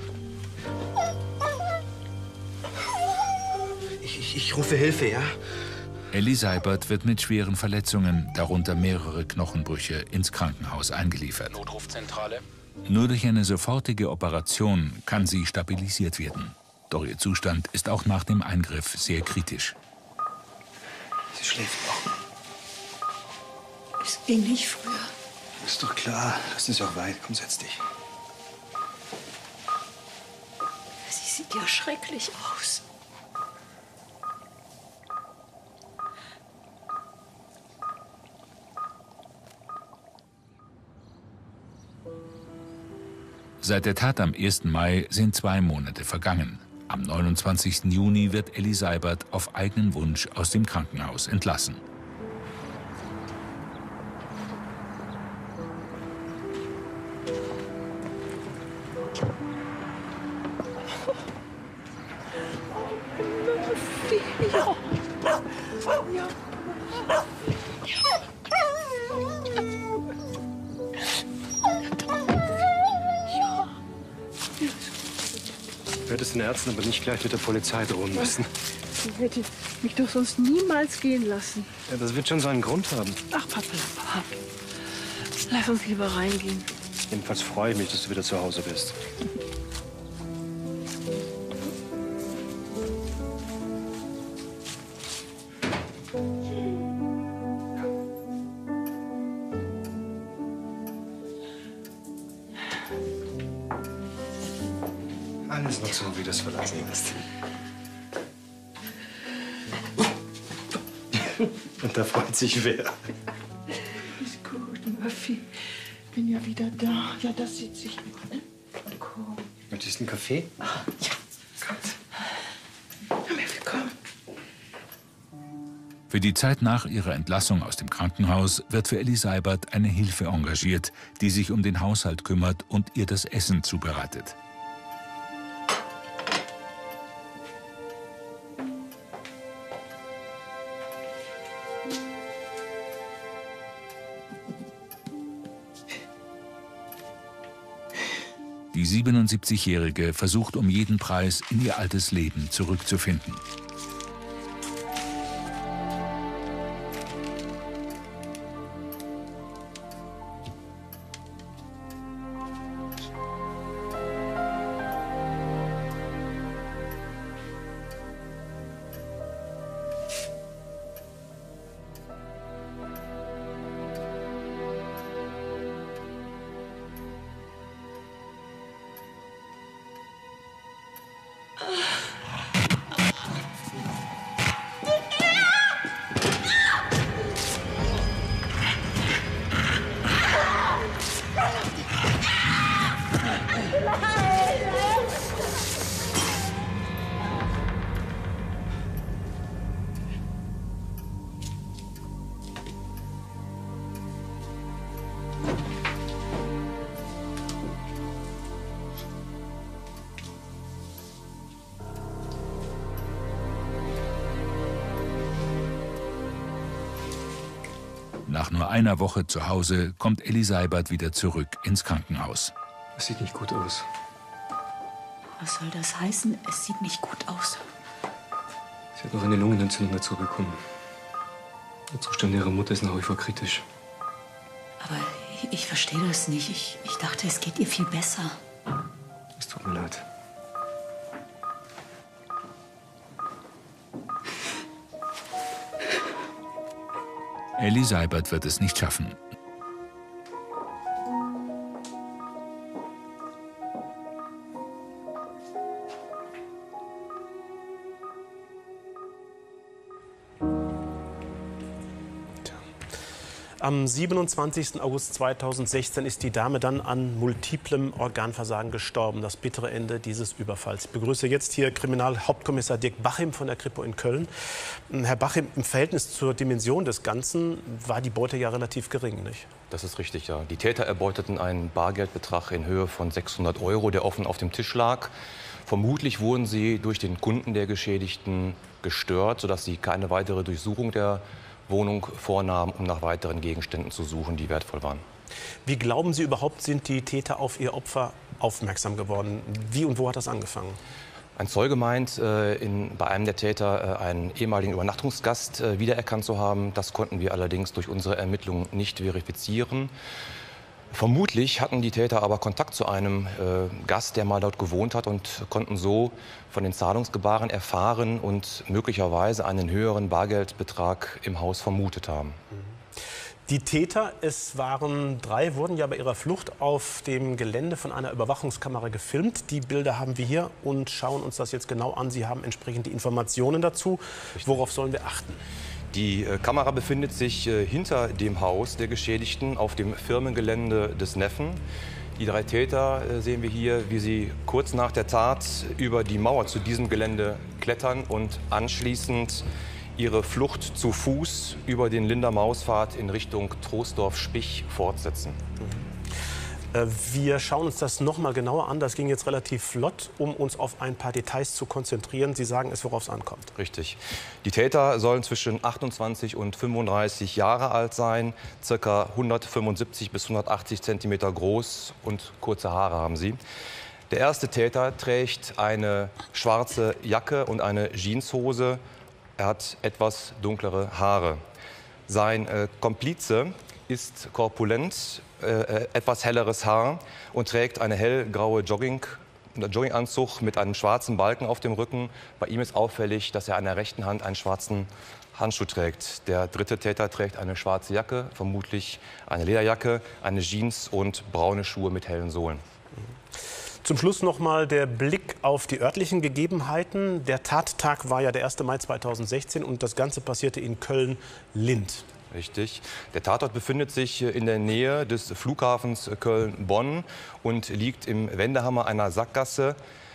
Ich, ich, ich rufe Hilfe, ja? Elli Seibert wird mit schweren Verletzungen, darunter mehrere Knochenbrüche, ins Krankenhaus eingeliefert. Notrufzentrale. Nur durch eine sofortige Operation kann sie stabilisiert werden. Doch ihr Zustand ist auch nach dem Eingriff sehr kritisch. Sie schläft noch. Es ging nicht früher. Ist doch klar. Das ist ja auch weit. Komm, setz dich. Sie sieht ja schrecklich aus. Seit der Tat am ersten Mai sind zwei Monate vergangen. Am neunundzwanzigsten Juni wird Elli Seibert auf eigenen Wunsch aus dem Krankenhaus entlassen. Ja. Ja. Du hättest den Ärzten aber nicht gleich mit der Polizei drohen müssen. Sie hätte mich doch sonst niemals gehen lassen. Ja, das wird schon seinen Grund haben. Ach, Papa, Papa. Lass uns lieber reingehen. Jedenfalls freue ich mich, dass du wieder zu Hause bist. Alles noch so, wie du es verlassen hast. Und da freut sich wer? Ist gut, Murphy. Bin ja wieder da. Ja, das sitze ich noch, ne? Komm. Möchtest du einen Kaffee? Ja. Komm her, willkommen. Für die Zeit nach ihrer Entlassung aus dem Krankenhaus wird für Elli Seibert eine Hilfe engagiert, die sich um den Haushalt kümmert und ihr das Essen zubereitet. Die siebenundsiebzigjährige versucht um jeden Preis, in ihr altes Leben zurückzufinden. Nach nur einer Woche zu Hause kommt Elli Seibert wieder zurück ins Krankenhaus. Das sieht nicht gut aus. Was soll das heißen? Es sieht nicht gut aus. Sie hat noch eine Lungenentzündung dazu bekommen. Der Zustand ihrer Mutter ist nach wie vor kritisch. Aber ich, ich verstehe das nicht. Ich, ich dachte, es geht ihr viel besser. Es tut mir leid. Elli Seibert wird es nicht schaffen. Am siebenundzwanzigsten August zweitausendsechzehn ist die Dame dann an multiplem Organversagen gestorben. Das bittere Ende dieses Überfalls. Ich begrüße jetzt hier Kriminalhauptkommissar Dirk Bachim von der Kripo in Köln. Herr Bachim, im Verhältnis zur Dimension des Ganzen war die Beute ja relativ gering, nicht? Das ist richtig, ja. Die Täter erbeuteten einen Bargeldbetrag in Höhe von sechshundert Euro, der offen auf dem Tisch lag. Vermutlich wurden sie durch den Kunden der Geschädigten gestört, sodass sie keine weitere Durchsuchung der Wohnung vornahmen, um nach weiteren Gegenständen zu suchen, die wertvoll waren. Wie glauben Sie überhaupt, sind die Täter auf ihr Opfer aufmerksam geworden? Wie und wo hat das angefangen? Ein Zeuge meint, äh, in, bei einem der Täter äh, einen ehemaligen Übernachtungsgast äh, wiedererkannt zu haben. Das konnten wir allerdings durch unsere Ermittlungen nicht verifizieren. Vermutlich hatten die Täter aber Kontakt zu einem äh, Gast, der mal dort gewohnt hat, und konnten so von den Zahlungsgebaren erfahren und möglicherweise einen höheren Bargeldbetrag im Haus vermutet haben. Die Täter, es waren drei, wurden ja bei ihrer Flucht auf dem Gelände von einer Überwachungskamera gefilmt. Die Bilder haben wir hier und schauen uns das jetzt genau an. Sie haben entsprechend die Informationen dazu. Worauf sollen wir achten? Die äh, Kamera befindet sich äh, hinter dem Haus der Geschädigten auf dem Firmengelände des Neffen. Die drei Täter äh, sehen wir hier, wie sie kurz nach der Tat über die Mauer zu diesem Gelände klettern und anschließend ihre Flucht zu Fuß über den Lindermaus-Pfad in Richtung Troisdorf-Spich fortsetzen. Wir schauen uns das noch mal genauer an. Das ging jetzt relativ flott, um uns auf ein paar Details zu konzentrieren. Sie sagen es, worauf es ankommt. Richtig. Die Täter sollen zwischen achtundzwanzig und fünfunddreißig Jahre alt sein, ca. hundertfünfundsiebzig bis hundertachtzig Zentimeter groß und kurze Haare haben sie. Der erste Täter trägt eine schwarze Jacke und eine Jeanshose. Er hat etwas dunklere Haare. Sein äh, Komplize ist korpulent, äh, etwas helleres Haar und trägt eine hellgraue Jogging, Jogginganzug mit einem schwarzen Balken auf dem Rücken. Bei ihm ist auffällig, dass er an der rechten Hand einen schwarzen Handschuh trägt. Der dritte Täter trägt eine schwarze Jacke, vermutlich eine Lederjacke, eine Jeans und braune Schuhe mit hellen Sohlen. Zum Schluss noch mal der Blick auf die örtlichen Gegebenheiten. Der Tattag war ja der erste Mai zweitausendsechzehn und das Ganze passierte in Köln-Lind. Richtig. Der Tatort befindet sich in der Nähe des Flughafens Köln-Bonn und liegt im Wendehammer einer Sackgasse.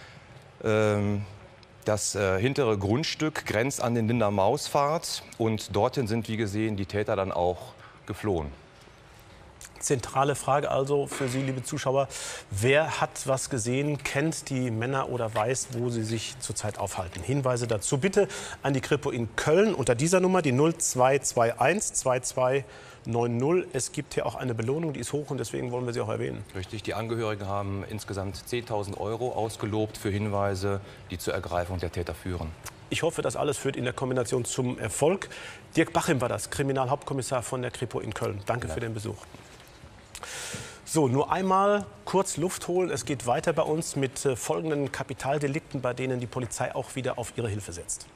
Das hintere Grundstück grenzt an den Linder Mausfahrt und dorthin sind, wie gesehen, die Täter dann auch geflohen. Zentrale Frage also für Sie, liebe Zuschauer. Wer hat was gesehen, kennt die Männer oder weiß, wo sie sich zurzeit aufhalten? Hinweise dazu bitte an die Kripo in Köln unter dieser Nummer, die null zwei zwei eins zwei zwei neun null. Es gibt hier auch eine Belohnung, die ist hoch und deswegen wollen wir sie auch erwähnen. Richtig, die Angehörigen haben insgesamt zehntausend Euro ausgelobt für Hinweise, die zur Ergreifung der Täter führen. Ich hoffe, das alles führt in der Kombination zum Erfolg. Dirk Bachim war das, Kriminalhauptkommissar von der Kripo in Köln. Danke für den Besuch. So, nur einmal kurz Luft holen. Es geht weiter bei uns mit äh, folgenden Kapitaldelikten, bei denen die Polizei auch wieder auf ihre Hilfe setzt.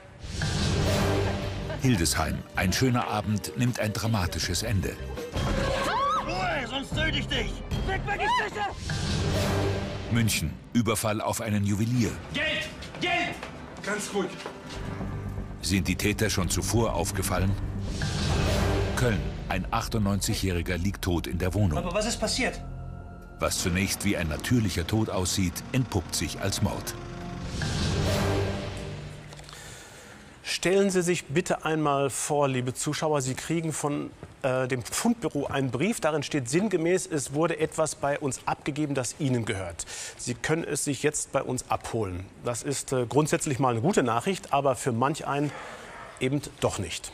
Hildesheim. Ein schöner Abend nimmt ein dramatisches Ende. Ruhe, sonst töte ich dich! Weg, weg, ich bitte! München. Überfall auf einen Juwelier. Geld! Geld! Ganz ruhig. Sind die Täter schon zuvor aufgefallen? Köln. Ein achtundneunzigjähriger liegt tot in der Wohnung. Aber was ist passiert? Was zunächst wie ein natürlicher Tod aussieht, entpuppt sich als Mord. Stellen Sie sich bitte einmal vor, liebe Zuschauer, Sie kriegen von äh, dem Fundbüro einen Brief. Darin steht sinngemäß, es wurde etwas bei uns abgegeben, das Ihnen gehört. Sie können es sich jetzt bei uns abholen. Das ist äh, grundsätzlich mal eine gute Nachricht, aber für manch einen eben doch nicht.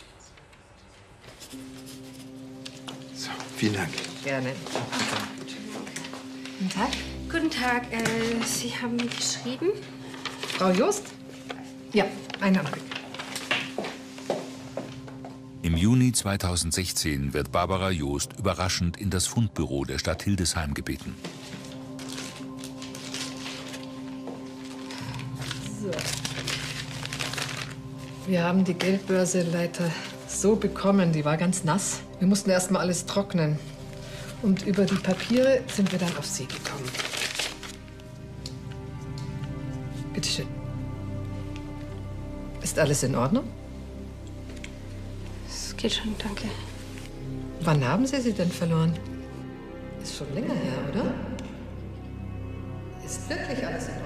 So, vielen Dank. Gerne. Guten Tag. Guten Tag. Äh, Sie haben geschrieben? Frau Jost? Ja, einen Augenblick. Im Juni zweitausendsechzehn wird Barbara Jost überraschend in das Fundbüro der Stadt Hildesheim gebeten. So. Wir haben die Geldbörse leider so bekommen, die war ganz nass. Wir mussten erst mal alles trocknen. Und über die Papiere sind wir dann auf Sie gekommen. Bitte schön. Ist alles in Ordnung? Es geht schon, danke. Wann haben Sie sie denn verloren? Ist schon länger her, oder? Ist wirklich alles in Ordnung?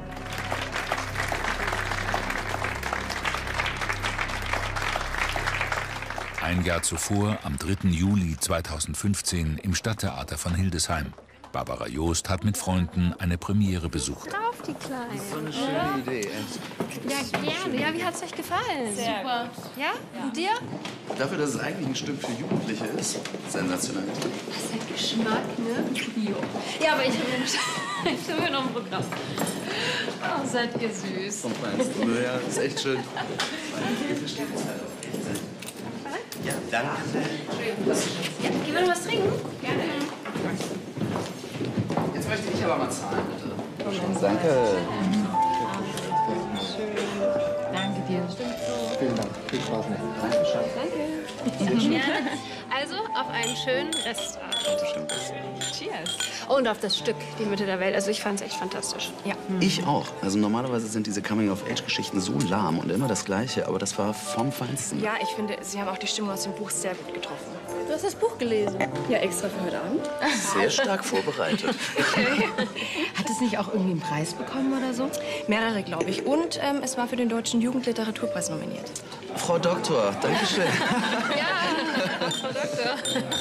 Ein Jahr zuvor, am dritten Juli zweitausendfünfzehn, im Stadttheater von Hildesheim. Barbara Jost hat mit Freunden eine Premiere besucht. Auf die Kleine. So eine schöne Idee. Ja, gerne. Ja, wie hat's euch gefallen? Sehr Super. Ja? Und dir? Dafür, dass es eigentlich ein Stück für Jugendliche ist, sensationell. Was ein Geschmack, ne? Jo. Ja, aber ich habe ja noch, ich hab ja noch ein Programm. Oh, seid ihr süß. Vom Feinsten. Ja, ist echt schön. Ja, danke. Ja, gehen wir noch was trinken? Gerne. Jetzt möchte ich aber mal zahlen, bitte. Danke. Danke dir. Vielen Dank. Viel Spaß noch. Danke. Gerne. Also auf einen schönen Restabend. Cheers. Und auf das Stück, die Mitte der Welt. Also ich fand es echt fantastisch. Ja. Ich auch. Also normalerweise sind diese Coming-of-Age-Geschichten so lahm und immer das Gleiche, aber das war vom Feinsten. Ja, ich finde, Sie haben auch die Stimmung aus dem Buch sehr gut getroffen. Du hast das Buch gelesen? Ja, extra für heute Abend. Sehr stark vorbereitet. Okay. Hat es nicht auch irgendwie einen Preis bekommen oder so? Mehrere, glaube ich. Und ähm, es war für den Deutschen Jugendliteraturpreis nominiert. Frau Doktor, danke schön. Ja, Frau Doktor.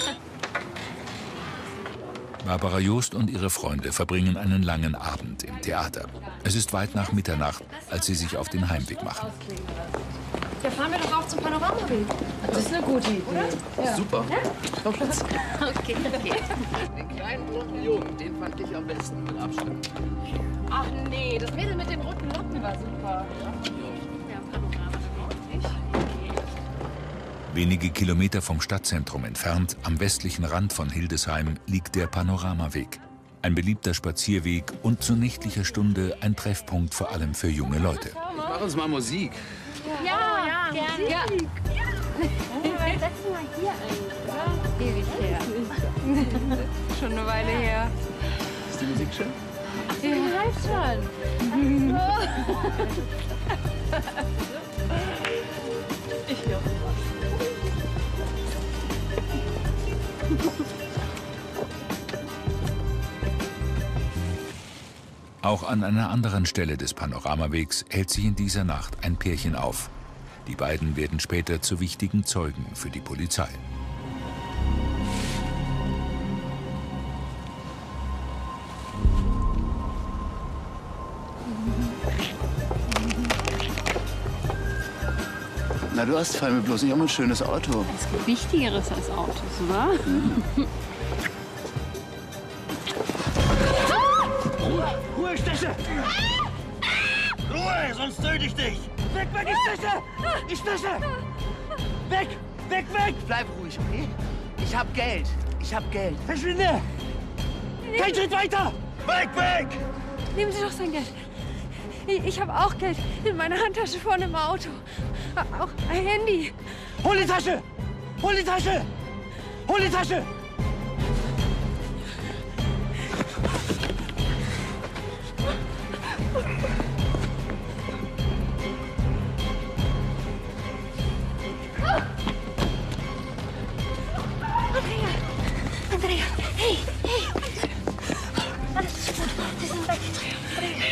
Barbara Jost und ihre Freunde verbringen einen langen Abend im Theater. Es ist weit nach Mitternacht, als sie sich auf den Heimweg machen. Ja, fahren wir doch auch zum Panoramaweg. Das ist eine gute Idee. Ja. Super. Ja? Okay, okay. Den kleinen blonden Jungen, den fand ich am besten mit Abstand. Ach nee, das Mädel mit den roten Locken war super. Ja, Panorama nicht. Wenige Kilometer vom Stadtzentrum entfernt, am westlichen Rand von Hildesheim, liegt der Panoramaweg. Ein beliebter Spazierweg und zu nächtlicher Stunde ein Treffpunkt vor allem für junge Leute. Ich mach uns mal Musik. Ja, ja, gerne. Ja. Setz dich mal hier ein. Ewig her. Schon eine Weile her. Ist die Musik schön? Ja, halt schon. Ich glaube Auch an einer anderen Stelle des Panoramawegs hält sich in dieser Nacht ein Pärchen auf. Die beiden werden später zu wichtigen Zeugen für die Polizei. Na, du hast, fall mir bloß nicht um ein schönes Auto. Es gibt Wichtigeres als Autos, wa? Ruhe! Ruhe, Steche! Ruhe, sonst töte ich dich! Weg, weg, ich steche! Ich steche! Weg! Weg, weg! Bleib ruhig, okay? Ich hab Geld. Ich hab Geld. Verschwinde! Kein Schritt weiter! Weg, weg! Nehmen Sie doch sein Geld. Ich, ich habe auch Geld in meiner Handtasche vorne im Auto. Auch ein Handy. Hol die Tasche! Hol die Tasche! Hol die Tasche! Andrea! Andrea! Hey! Hey! Alles ist gut. Sie sind weg. Andrea!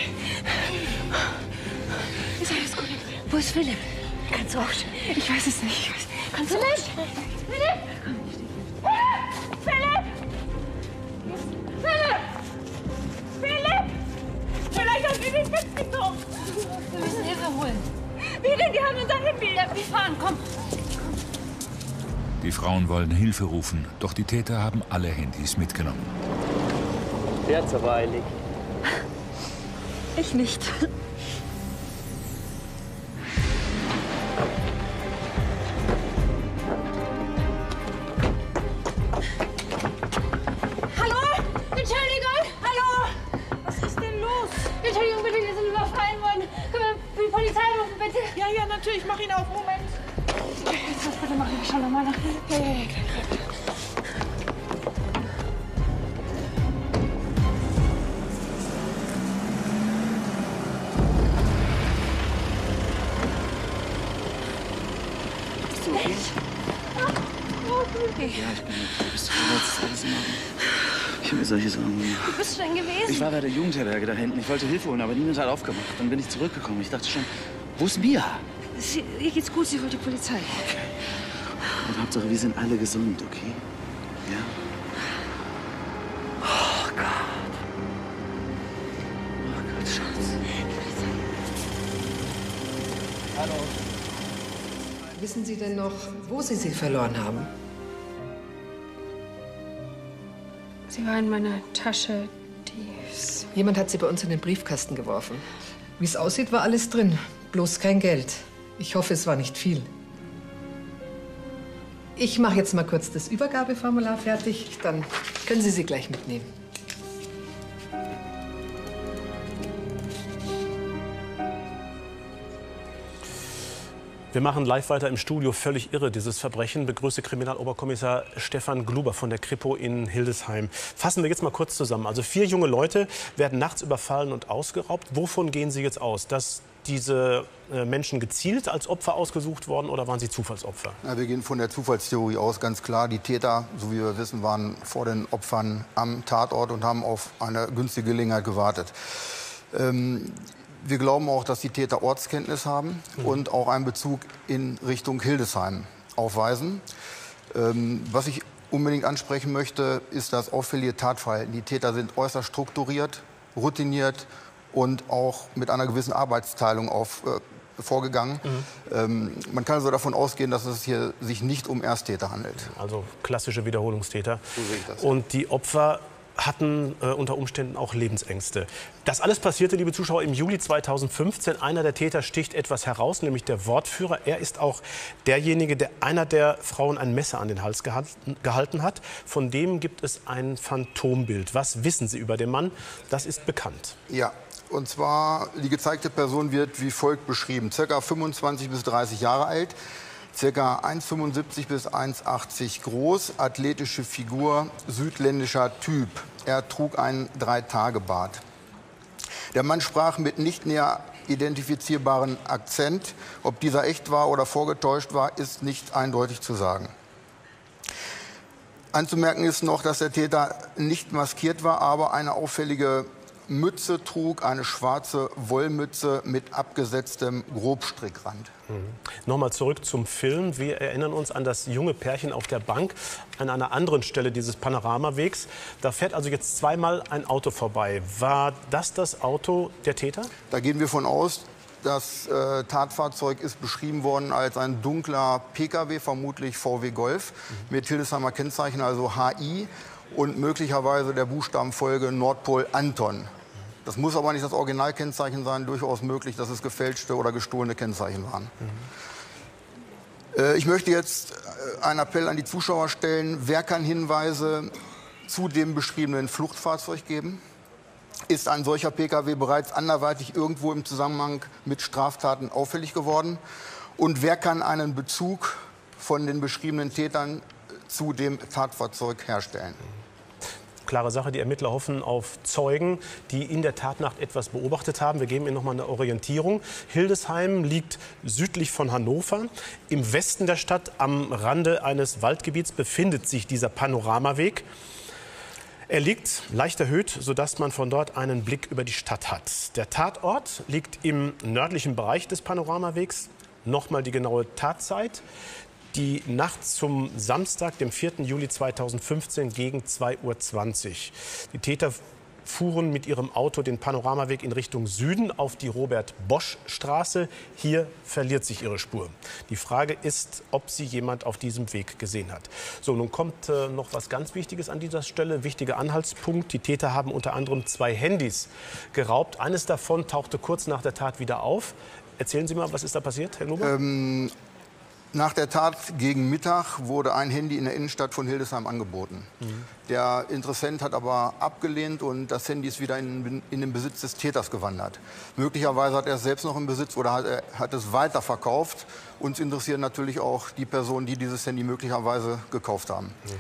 Ist alles gut? Wo ist Philipp? Kannst du auch schon? Ich weiß es nicht. Ich weiß. Kannst du Philipp! auch Philipp! Philipp! Philipp! Philipp! Vielleicht haben wir dich mitgenommen. Wir müssen Hilfe holen. Wie denn? Die haben unser Handy. Ja, wir fahren, komm. Die Frauen wollen Hilfe rufen, doch die Täter haben alle Handys mitgenommen. Fährt's aber eilig. Ich nicht. Hallo? Entschuldigung? Hallo? Was ist denn los? Entschuldigung, bitte, wir sind überfallen worden. Können wir die Polizei rufen, bitte? Ja, ja, natürlich. Mach ihn auf. Moment. Jetzt was bitte machen. Ich schau noch mal nach. Ja, ja, ja, klar, klar. Bist du okay? Ja, ich bin okay. Bist du verletzt? Ist alles in Ordnung? Ich hab mir solche Sorgen gemacht. Wo bist du denn gewesen? Ich war bei der Jugendherberge da hinten. Ich wollte Hilfe holen, aber niemand hat aufgemacht. Dann bin ich zurückgekommen. Ich dachte schon, wo ist Mia? Sie, ihr geht's gut. Sie holt die Polizei. Okay. Und Hauptsache, wir sind alle gesund, okay? Ja? Oh Gott. Oh Gott, Schatz. Hallo. Wissen Sie denn noch, wo Sie sie verloren haben? Sie war in meiner Tasche. Die Jemand hat sie bei uns in den Briefkasten geworfen. Wie es aussieht, war alles drin. Bloß kein Geld. Ich hoffe, es war nicht viel. Ich mache jetzt mal kurz das Übergabeformular fertig. Dann können Sie sie gleich mitnehmen. Wir machen live weiter im Studio. Völlig irre, dieses Verbrechen. Begrüße Kriminaloberkommissar Stefan Gluber von der Kripo in Hildesheim. Fassen wir jetzt mal kurz zusammen. Also vier junge Leute werden nachts überfallen und ausgeraubt. Wovon gehen Sie jetzt aus? Dass diese äh, Menschen gezielt als Opfer ausgesucht worden oder waren sie Zufallsopfer? Ja, wir gehen von der Zufallstheorie aus, ganz klar. Die Täter, so wie wir wissen, waren vor den Opfern am Tatort und haben auf eine günstige Gelegenheit gewartet. Ähm, Wir glauben auch, dass die Täter Ortskenntnis haben mhm. und auch einen Bezug in Richtung Hildesheim aufweisen. Ähm, was ich unbedingt ansprechen möchte, ist das auffällige Tatverhalten. Die Täter sind äußerst strukturiert, routiniert und auch mit einer gewissen Arbeitsteilung auf, äh, vorgegangen. Mhm. Ähm, man kann also davon ausgehen, dass es hier sich nicht um Ersttäter handelt. Also klassische Wiederholungstäter. So sehe ich das. Und die Opfer hatten äh, unter Umständen auch Lebensängste. Das alles passierte, liebe Zuschauer, im Juli zweitausendfünfzehn. Einer der Täter sticht etwas heraus, nämlich der Wortführer. Er ist auch derjenige, der einer der Frauen ein Messer an den Hals gehalten, gehalten hat. Von dem gibt es ein Phantombild. Was wissen Sie über den Mann? Das ist bekannt. Ja. Und zwar, die gezeigte Person wird wie folgt beschrieben. Circa fünfundzwanzig bis dreißig Jahre alt, circa eins Komma fünfundsiebzig bis eins Komma achtzig groß, athletische Figur, südländischer Typ. Er trug einen Drei-Tage-Bart. Der Mann sprach mit nicht näher identifizierbaren Akzent. Ob dieser echt war oder vorgetäuscht war, ist nicht eindeutig zu sagen. Anzumerken ist noch, dass der Täter nicht maskiert war, aber eine auffällige Mütze trug, eine schwarze Wollmütze mit abgesetztem Grobstrickrand. Mhm. Nochmal zurück zum Film. Wir erinnern uns an das junge Pärchen auf der Bank an einer anderen Stelle dieses Panoramawegs. Da fährt also jetzt zweimal ein Auto vorbei. War das das Auto der Täter? Da gehen wir von aus. Das äh, Tatfahrzeug ist beschrieben worden als ein dunkler P K W, vermutlich V W Golf, mhm. mit Hildesheimer Kennzeichen, also H I und möglicherweise der Buchstabenfolge Nordpol Anton. Das muss aber nicht das Originalkennzeichen sein, durchaus möglich, dass es gefälschte oder gestohlene Kennzeichen waren. Mhm. Äh, ich möchte jetzt einen Appell an die Zuschauer stellen. Wer kann Hinweise zu dem beschriebenen Fluchtfahrzeug geben? Ist ein solcher P K W bereits anderweitig irgendwo im Zusammenhang mit Straftaten auffällig geworden? Und wer kann einen Bezug von den beschriebenen Tätern zu dem Tatfahrzeug herstellen? Klare Sache, die Ermittler hoffen auf Zeugen, die in der Tatnacht etwas beobachtet haben. Wir geben Ihnen noch mal eine Orientierung. Hildesheim liegt südlich von Hannover. Im Westen der Stadt, am Rande eines Waldgebiets, befindet sich dieser Panoramaweg. Er liegt leicht erhöht, sodass man von dort einen Blick über die Stadt hat. Der Tatort liegt im nördlichen Bereich des Panoramawegs. Nochmal die genaue Tatzeit. Die Nacht zum Samstag, dem vierten Juli zweitausendfünfzehn gegen zwei Uhr zwanzig. Die Täter fuhren mit ihrem Auto den Panoramaweg in Richtung Süden auf die Robert-Bosch-Straße. Hier verliert sich ihre Spur. Die Frage ist, ob sie jemand auf diesem Weg gesehen hat. So, nun kommt äh, noch was ganz Wichtiges an dieser Stelle. Wichtiger Anhaltspunkt. Die Täter haben unter anderem zwei Handys geraubt. Eines davon tauchte kurz nach der Tat wieder auf. Erzählen Sie mal, was ist da passiert, Herr Gruber? Ähm Nach der Tat gegen Mittag wurde ein Handy in der Innenstadt von Hildesheim angeboten. Mhm. Der Interessent hat aber abgelehnt und das Handy ist wieder in, in den Besitz des Täters gewandert. Möglicherweise hat er es selbst noch im Besitz oder hat, er hat es weiterverkauft. Uns interessieren natürlich auch die Personen, die dieses Handy möglicherweise gekauft haben. Mhm.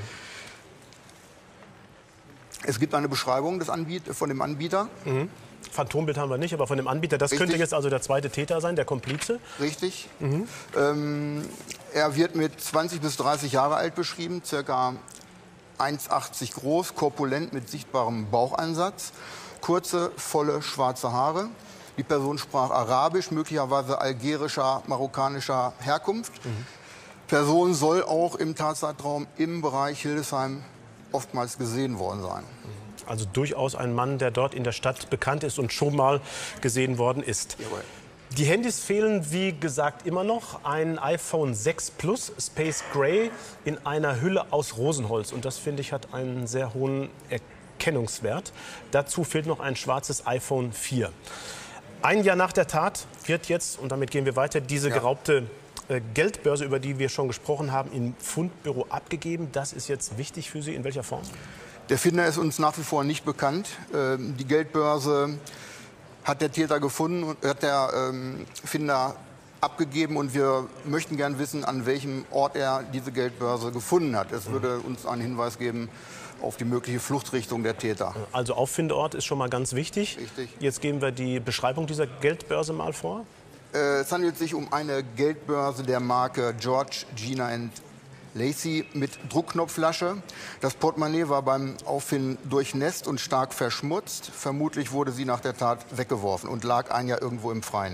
Es gibt eine Beschreibung des Anbiet von dem Anbieter. Mhm. Phantombild haben wir nicht, aber von dem Anbieter. Das Richtig. Könnte jetzt also der zweite Täter sein, der Komplize? Richtig. Mhm. Ähm, er wird mit zwanzig bis dreißig Jahre alt beschrieben, circa eins Komma achtzig groß, korpulent mit sichtbarem Bauchansatz, kurze, volle, schwarze Haare. Die Person sprach Arabisch, möglicherweise algerischer, marokkanischer Herkunft. Mhm. Person soll auch im Tatzeitraum im Bereich Hildesheim oftmals gesehen worden sein. Also durchaus ein Mann, der dort in der Stadt bekannt ist und schon mal gesehen worden ist. Jawohl. Die Handys fehlen, wie gesagt, immer noch. Ein iPhone sechs Plus Space Gray in einer Hülle aus Rosenholz. Und das, finde ich, hat einen sehr hohen Erkennungswert. Dazu fehlt noch ein schwarzes iPhone vier. Ein Jahr nach der Tat wird jetzt, und damit gehen wir weiter, diese ja. geraubte äh, Geldbörse, über die wir schon gesprochen haben, im Fundbüro abgegeben. Das ist jetzt wichtig für Sie. In welcher Form? Der Finder ist uns nach wie vor nicht bekannt. Ähm, die Geldbörse hat der Täter gefunden und hat der ähm, Finder abgegeben. Und wir möchten gern wissen, an welchem Ort er diese Geldbörse gefunden hat. Es würde uns einen Hinweis geben auf die mögliche Fluchtrichtung der Täter. Also Auffindort ist schon mal ganz wichtig. Richtig. Jetzt geben wir die Beschreibung dieser Geldbörse mal vor. Äh, es handelt sich um eine Geldbörse der Marke George, Gina and Lacey mit Druckknopfflasche. Das Portemonnaie war beim Auffinden durchnässt und stark verschmutzt. Vermutlich wurde sie nach der Tat weggeworfen und lag ein Jahr irgendwo im Freien.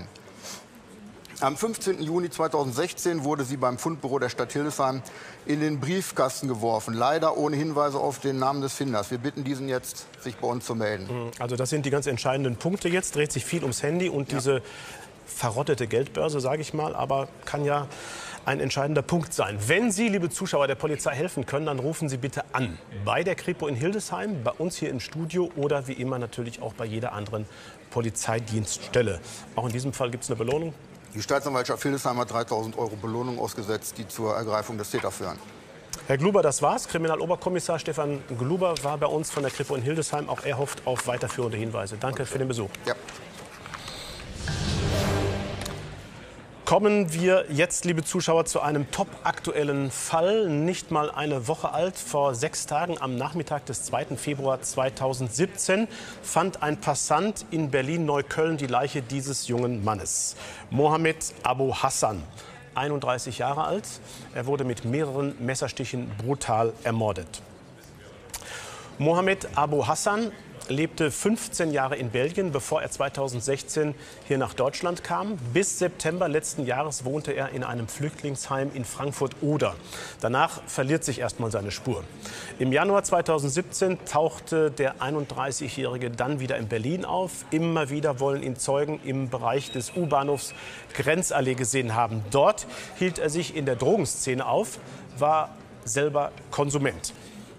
Am fünfzehnten Juni zweitausendsechzehn wurde sie beim Fundbüro der Stadt Hildesheim in den Briefkasten geworfen. Leider ohne Hinweise auf den Namen des Finders. Wir bitten diesen jetzt, sich bei uns zu melden. Also das sind die ganz entscheidenden Punkte jetzt. Dreht sich viel ums Handy und ja. diese verrottete Geldbörse, sage ich mal, aber kann ja ein entscheidender Punkt sein. Wenn Sie, liebe Zuschauer, der Polizei helfen können, dann rufen Sie bitte an. Bei der Kripo in Hildesheim, bei uns hier im Studio oder wie immer natürlich auch bei jeder anderen Polizeidienststelle. Auch in diesem Fall gibt es eine Belohnung. Die Staatsanwaltschaft Hildesheim hat dreitausend Euro Belohnung ausgesetzt, die zur Ergreifung des Täters führen. Herr Gluber, das war's. Kriminaloberkommissar Stefan Gluber war bei uns von der Kripo in Hildesheim. Auch er hofft auf weiterführende Hinweise. Danke okay. für den Besuch. Ja. Kommen wir jetzt, liebe Zuschauer, zu einem topaktuellen Fall. Nicht mal eine Woche alt. Vor sechs Tagen am Nachmittag des zweiten Februar zweitausendsiebzehn fand ein Passant in Berlin-Neukölln die Leiche dieses jungen Mannes. Mohammed Abu Hassan, einunddreißig Jahre alt. Er wurde mit mehreren Messerstichen brutal ermordet. Mohammed Abu Hassan lebte fünfzehn Jahre in Belgien, bevor er zweitausendsechzehn hier nach Deutschland kam. Bis September letzten Jahres wohnte er in einem Flüchtlingsheim in Frankfurt-Oder. Danach verliert sich erstmal seine Spur. Im Januar zweitausendsiebzehn tauchte der einunddreißigjährige dann wieder in Berlin auf. Immer wieder wollen ihn Zeugen im Bereich des U-Bahnhofs Grenzallee gesehen haben. Dort hielt er sich in der Drogenszene auf, war selber Konsument.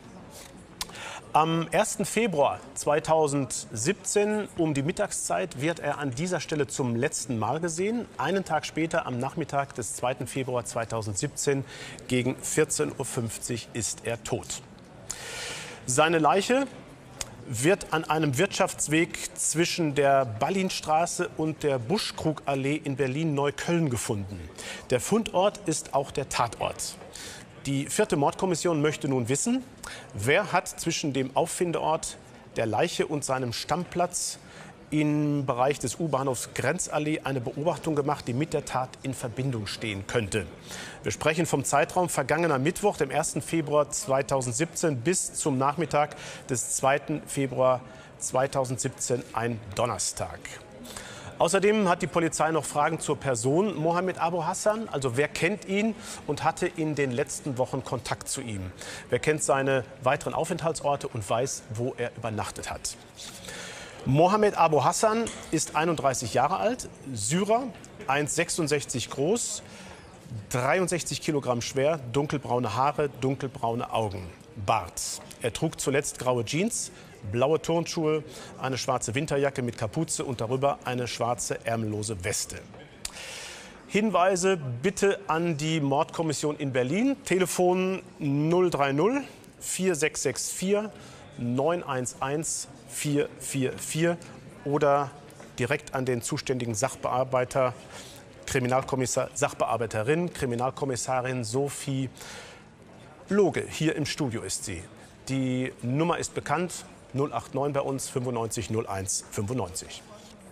Am ersten Februar zweitausendsiebzehn um die Mittagszeit wird er an dieser Stelle zum letzten Mal gesehen. Einen Tag später, am Nachmittag des zweiten Februar zweitausendsiebzehn gegen vierzehn Uhr fünfzig ist er tot. Seine Leiche wird an einem Wirtschaftsweg zwischen der Ballinstraße und der Buschkrugallee in Berlin-Neukölln gefunden. Der Fundort ist auch der Tatort. Die vierte Mordkommission möchte nun wissen, wer hat zwischen dem Auffindeort der Leiche und seinem Stammplatz im Bereich des U-Bahnhofs Grenzallee eine Beobachtung gemacht, die mit der Tat in Verbindung stehen könnte. Wir sprechen vom Zeitraum vergangener Mittwoch, dem ersten Februar zweitausendsiebzehn, bis zum Nachmittag des zweiten Februar zweitausendsiebzehn, ein Donnerstag. Außerdem hat die Polizei noch Fragen zur Person Mohammed Abu Hassan. Also wer kennt ihn und hatte in den letzten Wochen Kontakt zu ihm? Wer kennt seine weiteren Aufenthaltsorte und weiß, wo er übernachtet hat? Mohammed Abu Hassan ist einunddreißig Jahre alt, Syrer, eins Komma sechsundsechzig groß, dreiundsechzig Kilogramm schwer, dunkelbraune Haare, dunkelbraune Augen, Bart. Er trug zuletzt graue Jeans, blaue Turnschuhe, eine schwarze Winterjacke mit Kapuze und darüber eine schwarze ärmellose Weste. Hinweise bitte an die Mordkommission in Berlin. Telefon null drei null vier sechs sechs vier neun eins eins vier vier vier oder direkt an den zuständigen Sachbearbeiter, Kriminalkommissar, Sachbearbeiterin, Kriminalkommissarin Sophie Loge. Hier im Studio ist sie. Die Nummer ist bekannt. null acht neun bei uns, fünfundneunzig null eins fünfundneunzig.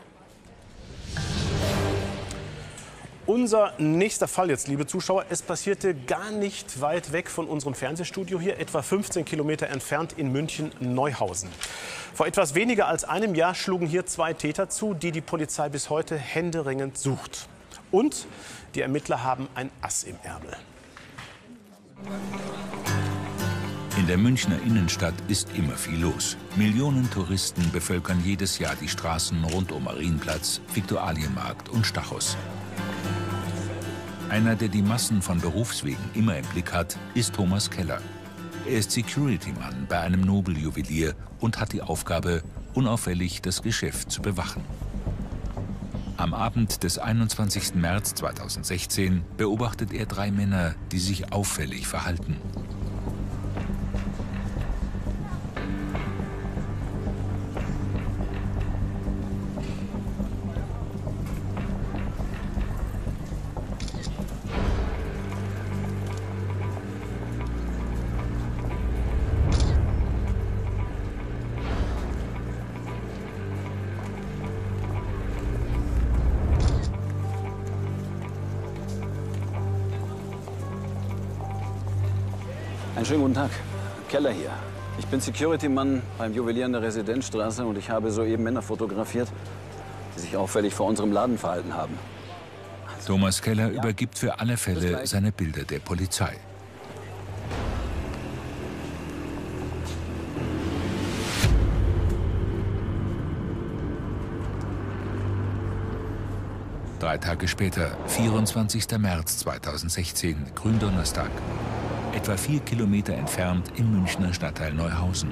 Unser nächster Fall jetzt, liebe Zuschauer, es passierte gar nicht weit weg von unserem Fernsehstudio hier, etwa fünfzehn Kilometer entfernt in München-Neuhausen. Vor etwas weniger als einem Jahr schlugen hier zwei Täter zu, die die Polizei bis heute händeringend sucht. Und die Ermittler haben ein Ass im Ärmel. In der Münchner Innenstadt ist immer viel los. Millionen Touristen bevölkern jedes Jahr die Straßen rund um Marienplatz, Viktualienmarkt und Stachus. Einer, der die Massen von Berufswegen immer im Blick hat, ist Thomas Keller. Er ist Security-Mann bei einem Nobeljuwelier und hat die Aufgabe, unauffällig das Geschäft zu bewachen. Am Abend des einundzwanzigsten März zweitausendsechzehn beobachtet er drei Männer, die sich auffällig verhalten. Einen schönen guten Tag. Keller hier. Ich bin Security-Mann beim Juwelier in der Residenzstraße und ich habe soeben Männer fotografiert, die sich auffällig vor unserem Laden verhalten haben. Thomas Keller übergibt für alle Fälle seine Bilder der Polizei. Drei Tage später, vierundzwanzigster März zweitausendsechzehn, Gründonnerstag. Etwa vier Kilometer entfernt im Münchner Stadtteil Neuhausen.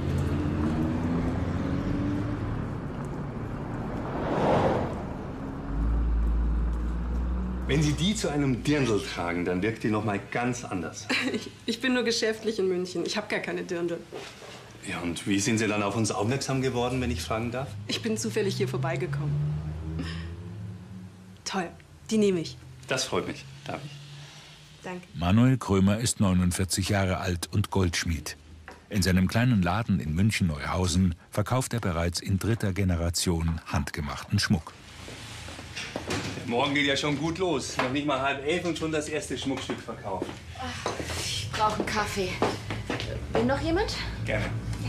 Wenn Sie die zu einem Dirndl tragen, dann wirkt die noch mal ganz anders. Ich, ich bin nur geschäftlich in München. Ich habe gar keine Dirndl. Ja, und wie sind Sie dann auf uns aufmerksam geworden, wenn ich fragen darf? Ich bin zufällig hier vorbeigekommen. Toll, die nehme ich. Das freut mich. Darf ich? Danke. Manuel Krömer ist neunundvierzig Jahre alt und Goldschmied. In seinem kleinen Laden in München-Neuhausen verkauft er bereits in dritter Generation handgemachten Schmuck. Der Morgen geht ja schon gut los. Noch nicht mal halb elf und schon das erste Schmuckstück verkauft. Ach, ich brauche einen Kaffee. Will noch jemand? Gerne.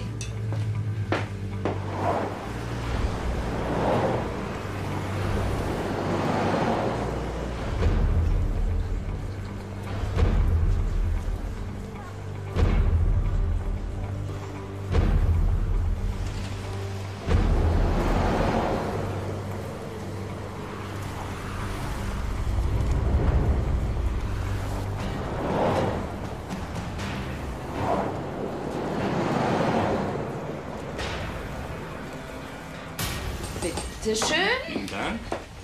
Bitte schön. Vielen Dank.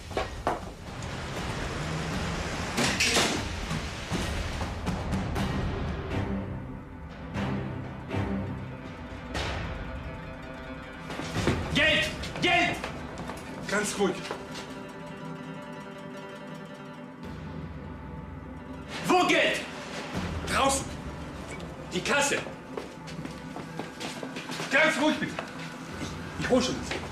Geld! Geld! Ganz ruhig. Wo Geld? Draußen. Die Kasse. Ganz ruhig bitte. Ich, ich hol schon was.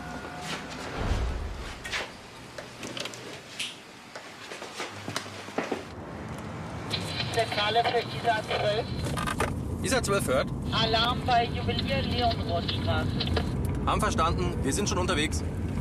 Zentrale für Isa zwölf. Isa zwölf hört. Alarm bei Juwelier Leonrothstraße. Haben verstanden. Wir sind schon unterwegs.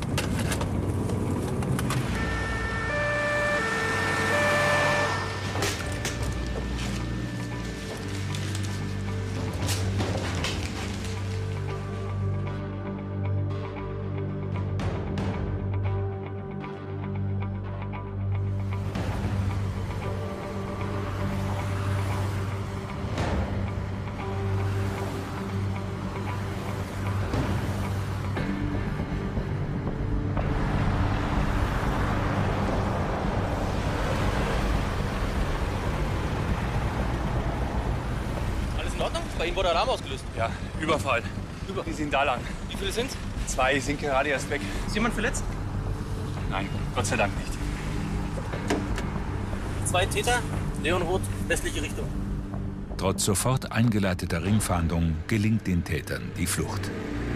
Bei Ihnen wurde Alarm ausgelöst. Ja, Überfall. Über. Die sind da lang. Wie viele sind's? Zwei sind gerade erst weg. Ist jemand verletzt? Nein, Gott sei Dank nicht. Zwei Täter, Leonroth, westliche Richtung. Trotz sofort eingeleiteter Ringfahndung gelingt den Tätern die Flucht.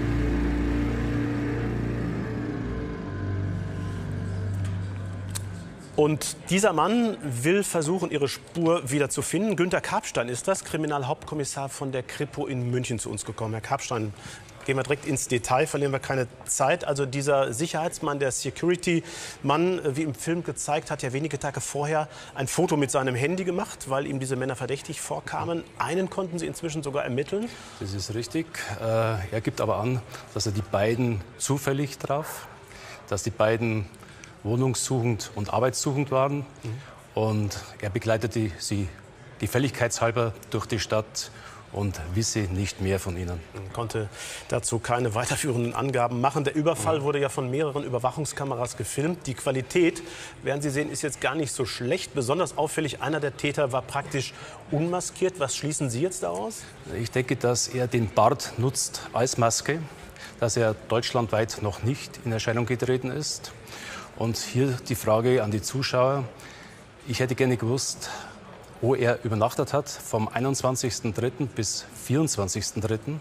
Und dieser Mann will versuchen, ihre Spur wieder zu finden. Günter Karpstein ist das, Kriminalhauptkommissar von der Kripo in München zu uns gekommen. Herr Karpstein, gehen wir direkt ins Detail, verlieren wir keine Zeit. Also dieser Sicherheitsmann, der Security-Mann, wie im Film gezeigt, hat ja wenige Tage vorher ein Foto mit seinem Handy gemacht, weil ihm diese Männer verdächtig vorkamen. Einen konnten Sie inzwischen sogar ermitteln. Das ist richtig. Er gibt aber an, dass er die beiden zufällig traf, dass die beiden wohnungssuchend und arbeitssuchend waren. Mhm. Und er begleitete sie gefälligkeitshalber durch die Stadt und wisse nicht mehr von ihnen. Man konnte dazu keine weiterführenden Angaben machen. Der Überfall mhm. wurde ja von mehreren Überwachungskameras gefilmt. Die Qualität, werden Sie sehen, ist jetzt gar nicht so schlecht. Besonders auffällig, einer der Täter war praktisch unmaskiert. Was schließen Sie jetzt daraus? Ich denke, dass er den Bart nutzt als Maske, dass er deutschlandweit noch nicht in Erscheinung getreten ist. Und hier die Frage an die Zuschauer. Ich hätte gerne gewusst, wo er übernachtet hat, vom einundzwanzigsten dritten bis vierundzwanzigsten dritten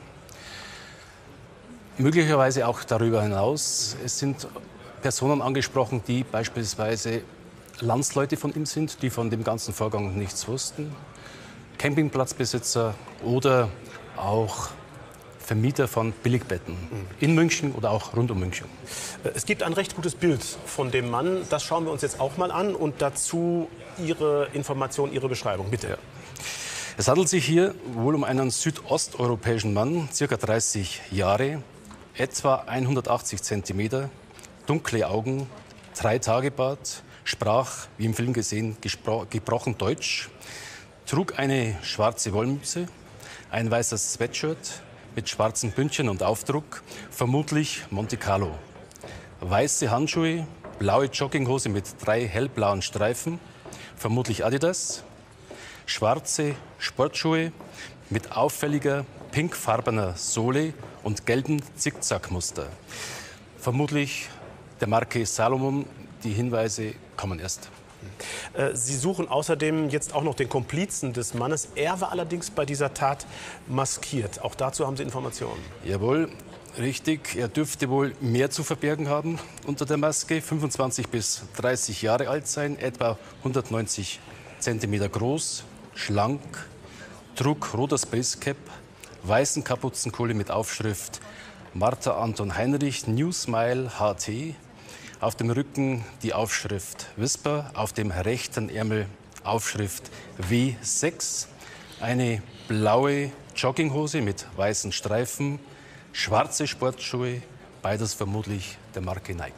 Möglicherweise auch darüber hinaus. Es sind Personen angesprochen, die beispielsweise Landsleute von ihm sind, die von dem ganzen Vorgang nichts wussten. Campingplatzbesitzer oder auch Vermieter von Billigbetten in München oder auch rund um München. Es gibt ein recht gutes Bild von dem Mann. Das schauen wir uns jetzt auch mal an. Und dazu Ihre Information, Ihre Beschreibung, bitte. Ja. Es handelt sich hier wohl um einen südosteuropäischen Mann, circa dreißig Jahre, etwa hundertachtzig Zentimeter, dunkle Augen, drei Tage Bart, sprach, wie im Film gesehen, gebrochen Deutsch, trug eine schwarze Wollmütze, ein weißes Sweatshirt mit schwarzen Bündchen und Aufdruck, vermutlich Monte Carlo. Weiße Handschuhe, blaue Jogginghose mit drei hellblauen Streifen, vermutlich Adidas. Schwarze Sportschuhe mit auffälliger pinkfarbener Sohle und gelbem Zickzackmuster. Vermutlich der Marke Salomon. Die Hinweise kommen erst. Äh, Sie suchen außerdem jetzt auch noch den Komplizen des Mannes. Er war allerdings bei dieser Tat maskiert. Auch dazu haben Sie Informationen. Jawohl, richtig. Er dürfte wohl mehr zu verbergen haben unter der Maske. fünfundzwanzig bis dreißig Jahre alt sein, etwa hundertneunzig Zentimeter groß, schlank, trug rotes Basecap, weißen Kapuzenkohle mit Aufschrift Martha Anton Heinrich, New Smile H T. Auf dem Rücken die Aufschrift Whisper, auf dem rechten Ärmel Aufschrift W sechs, eine blaue Jogginghose mit weißen Streifen, schwarze Sportschuhe, beides vermutlich der Marke Nike.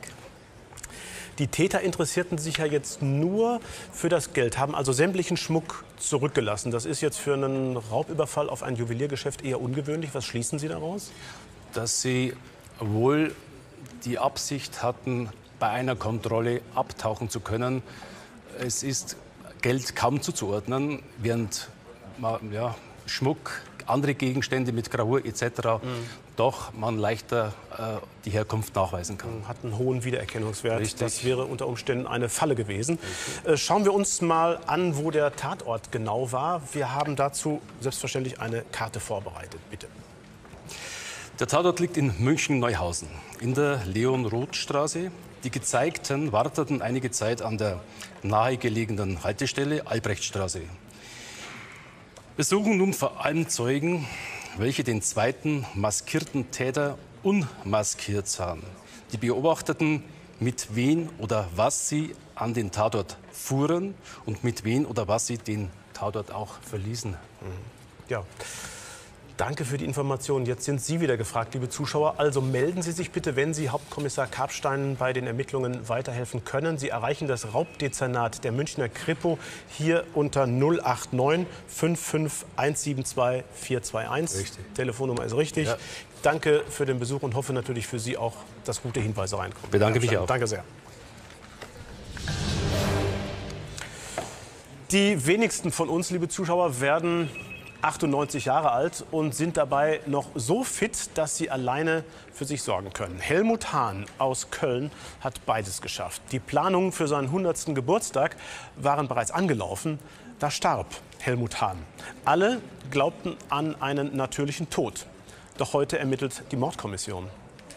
Die Täter interessierten sich ja jetzt nur für das Geld, haben also sämtlichen Schmuck zurückgelassen. Das ist jetzt für einen Raubüberfall auf ein Juweliergeschäft eher ungewöhnlich. Was schließen Sie daraus? Dass sie wohl die Absicht hatten, bei einer Kontrolle abtauchen zu können. Es ist Geld kaum zuzuordnen, während ja, Schmuck, andere Gegenstände mit Gravur et cetera Mhm. doch man leichter äh, die Herkunft nachweisen kann. Hat einen hohen Wiedererkennungswert. Richtig. Das wäre unter Umständen eine Falle gewesen. Äh, schauen wir uns mal an, wo der Tatort genau war. Wir haben dazu selbstverständlich eine Karte vorbereitet. Bitte. Der Tatort liegt in München-Neuhausen in der Leon-Roth-Straße. Die Gezeigten warteten einige Zeit an der nahegelegenen Haltestelle Albrechtstraße. Wir suchen nun vor allem Zeugen, welche den zweiten maskierten Täter unmaskiert sahen. Die beobachteten, mit wem oder was sie an den Tatort fuhren und mit wem oder was sie den Tatort auch verließen. Ja. Danke für die Information. Jetzt sind Sie wieder gefragt, liebe Zuschauer. Also melden Sie sich bitte, wenn Sie Hauptkommissar Karpstein bei den Ermittlungen weiterhelfen können. Sie erreichen das Raubdezernat der Münchner Kripo hier unter null acht neun fünf fünf eins sieben zwei vier zwei eins. Richtig. Telefonnummer ist richtig. Ja. Danke für den Besuch und hoffe natürlich für Sie auch, dass gute Hinweise reinkommen. Bedanke mich auch. Danke sehr. Die wenigsten von uns, liebe Zuschauer, werden achtundneunzig Jahre alt und sind dabei noch so fit, dass sie alleine für sich sorgen können. Helmut Hahn aus Köln hat beides geschafft. Die Planungen für seinen hundertsten Geburtstag waren bereits angelaufen. Da starb Helmut Hahn. Alle glaubten an einen natürlichen Tod. Doch heute ermittelt die Mordkommission.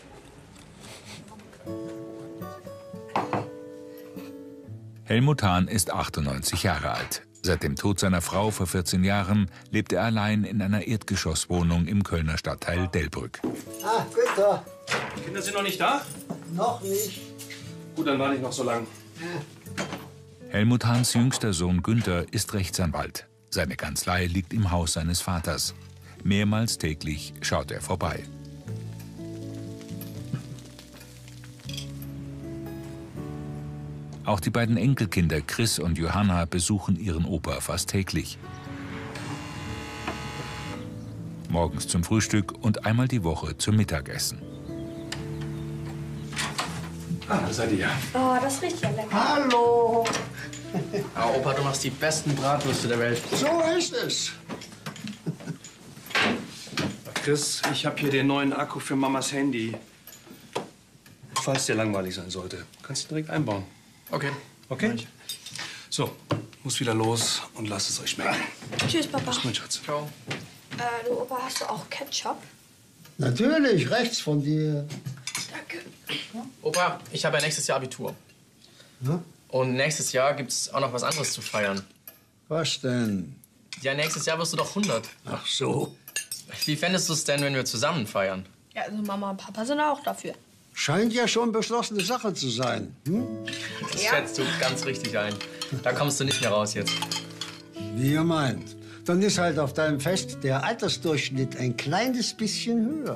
Helmut Hahn ist achtundneunzig Jahre alt. Seit dem Tod seiner Frau vor vierzehn Jahren lebt er allein in einer Erdgeschosswohnung im Kölner Stadtteil Delbrück. Ah, Günther. Die Kinder sind noch nicht da? Noch nicht. Gut, dann warte ich noch so lang. Helmut Hahns jüngster Sohn Günther ist Rechtsanwalt. Seine Kanzlei liegt im Haus seines Vaters. Mehrmals täglich schaut er vorbei. Auch die beiden Enkelkinder Chris und Johanna besuchen ihren Opa fast täglich. Morgens zum Frühstück und einmal die Woche zum Mittagessen. Ah, da seid ihr ja. Oh, das riecht ja lecker. Hallo. Ja, Opa, du machst die besten Bratwürste der Welt. So ist es. Chris, ich habe hier den neuen Akku für Mamas Handy. Falls dir langweilig sein sollte, kannst du direkt einbauen. Okay. Okay? So, muss wieder los und lasst es euch schmecken. Tschüss, Papa. Tschüss, mein Schatz. Ciao. Äh, du, Opa, hast du auch Ketchup? Natürlich, rechts von dir. Danke. Opa, ich habe ja nächstes Jahr Abitur. Ja? Und nächstes Jahr gibt's auch noch was anderes zu feiern. Was denn? Ja, nächstes Jahr wirst du doch hundert. Ach so. Wie fändest du es denn, wenn wir zusammen feiern? Ja, also Mama und Papa sind auch dafür. Scheint ja schon beschlossene Sache zu sein. Hm? Das schätzt du ganz richtig ein. Da kommst du nicht mehr raus jetzt. Wie ihr meint. Dann ist halt auf deinem Fest der Altersdurchschnitt ein kleines bisschen höher.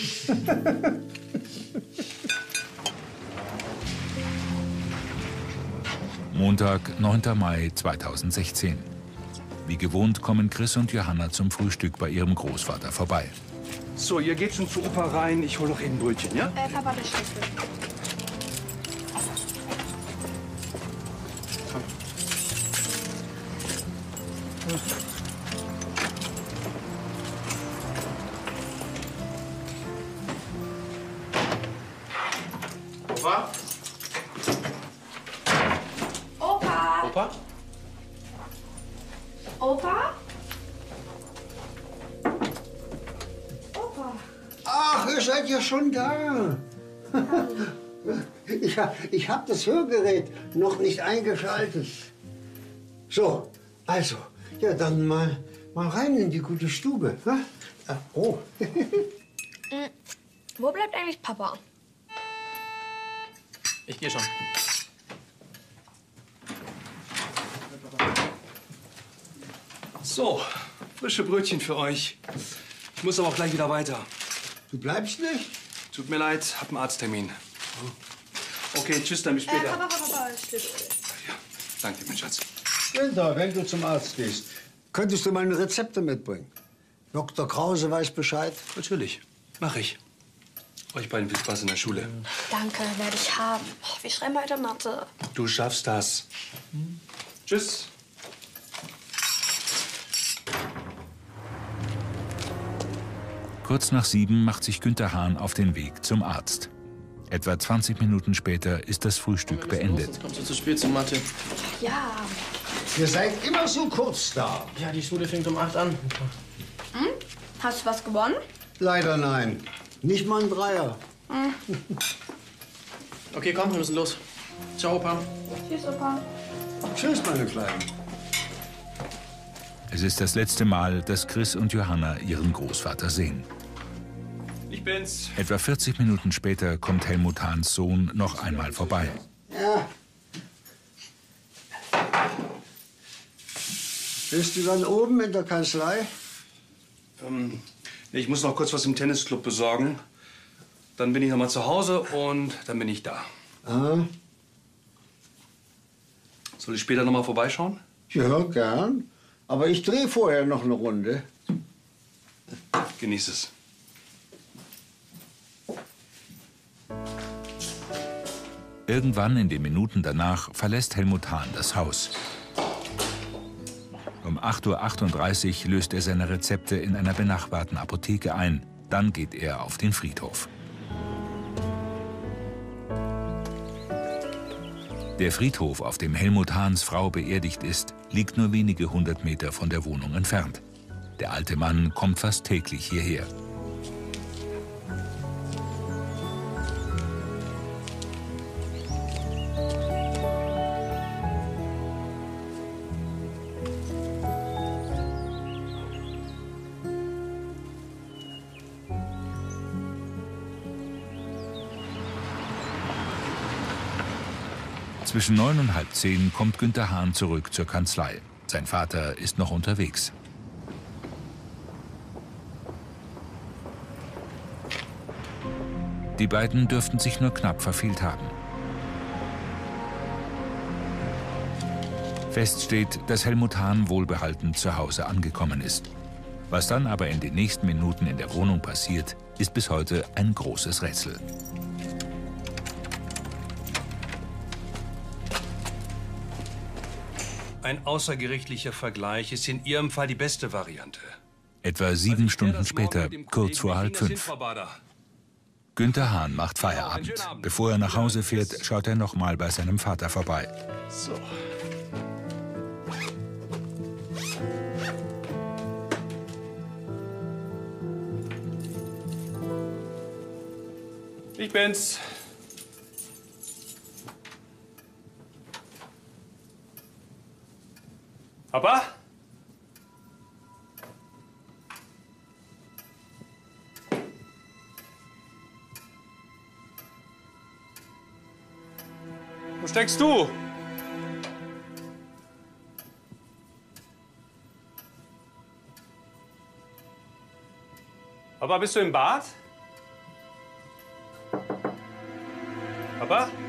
Montag, neunter Mai zweitausendsechzehn. Wie gewohnt kommen Chris und Johanna zum Frühstück bei ihrem Großvater vorbei. So, ihr geht schon zu Opa rein. Ich hol noch eben ein Brötchen, ja? Äh, Papa, der Schlüssel. Opa? Opa! Opa? Opa? Opa. Ach, ihr seid ja schon da. Ich, ha- ich habe das Hörgerät noch nicht eingeschaltet. So, also, ja, dann mal, mal rein in die gute Stube. Ha? Ah, oh. Hm, wo bleibt eigentlich Papa? Ich gehe schon. So, frische Brötchen für euch. Ich muss aber auch gleich wieder weiter. Du bleibst nicht? Tut mir leid, hab einen Arzttermin. Okay, tschüss, dann bis später. Äh, Papa, Papa, Papa, still. Danke, mein Schatz. Günther, wenn du zum Arzt gehst, könntest du meine Rezepte mitbringen? Doktor Krause weiß Bescheid. Natürlich, mach ich. Euch beiden viel Spaß in der Schule. Danke, werde ich haben. Oh, wir schreiben heute Mathe. Du schaffst das. Tschüss. Kurz nach sieben macht sich Günther Hahn auf den Weg zum Arzt. Etwa zwanzig Minuten später ist das Frühstück beendet. Sonst kommst du zu spät zur Mathe. Ja. Ihr seid immer so kurz da. Ja, die Schule fängt um acht an. Hm? Hast du was gewonnen? Leider nein. Nicht mal ein Dreier. Hm. Okay, komm, wir müssen los. Ciao, Opa. Tschüss, Opa. Tschüss, meine Kleinen. Es ist das letzte Mal, dass Chris und Johanna ihren Großvater sehen. Ich bin's. Etwa vierzig Minuten später kommt Helmut Hahns Sohn noch einmal vorbei. Ja. Bist du dann oben in der Kanzlei? Ähm, ich muss noch kurz was im Tennisclub besorgen. Dann bin ich noch mal zu Hause und dann bin ich da. Ah. Soll ich später noch mal vorbeischauen? Ja, gern. Aber ich drehe vorher noch eine Runde. Genieß es. Irgendwann in den Minuten danach verlässt Helmut Hahn das Haus. Um acht Uhr achtunddreißig löst er seine Rezepte in einer benachbarten Apotheke ein. Dann geht er auf den Friedhof. Der Friedhof, auf dem Helmut Hahns Frau beerdigt ist, liegt nur wenige hundert Meter von der Wohnung entfernt. Der alte Mann kommt fast täglich hierher. Zwischen neun und halb zehn kommt Günther Hahn zurück zur Kanzlei. Sein Vater ist noch unterwegs. Die beiden dürften sich nur knapp verfehlt haben. Fest steht, dass Helmut Hahn wohlbehalten zu Hause angekommen ist. Was dann aber in den nächsten Minuten in der Wohnung passiert, ist bis heute ein großes Rätsel. Ein außergerichtlicher Vergleich ist in Ihrem Fall die beste Variante. Etwa sieben Stunden später, kurz vor halb fünf. Günther Hahn macht Feierabend. Bevor er nach Hause fährt, schaut er noch mal bei seinem Vater vorbei. So. Ich bin's. Papa? Wo steckst du? Papa, bist du im Bad? Papa?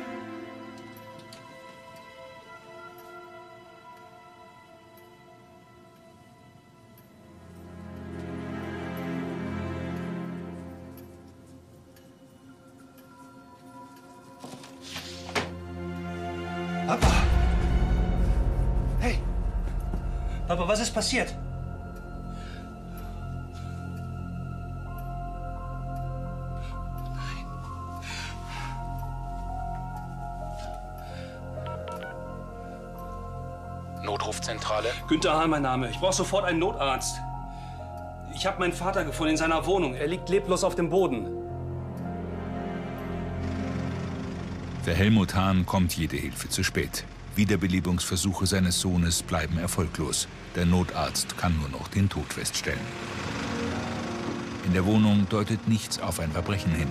Papa! Hey! Papa, was ist passiert? Notrufzentrale? Günther Hahn, mein Name. Ich brauche sofort einen Notarzt. Ich habe meinen Vater gefunden in seiner Wohnung. Er liegt leblos auf dem Boden. Für Helmut Hahn kommt jede Hilfe zu spät. Wiederbelebungsversuche seines Sohnes bleiben erfolglos. Der Notarzt kann nur noch den Tod feststellen. In der Wohnung deutet nichts auf ein Verbrechen hin.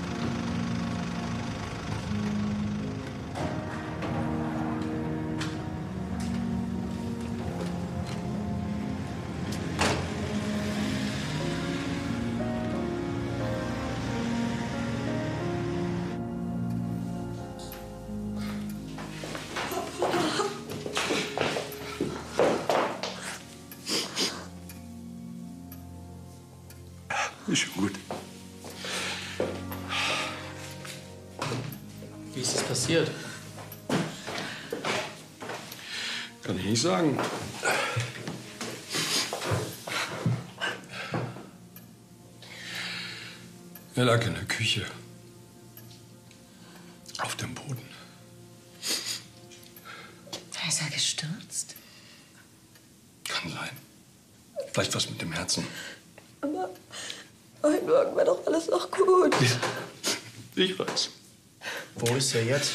Ist schon gut. Wie ist es passiert? Kann ich nicht sagen. Er lag in der Küche. Auf dem Boden. Da ist er gestürzt. Kann sein. Vielleicht was mit dem Herzen. Aber heute Morgen war doch alles noch gut. Ich weiß. Wo ist er jetzt?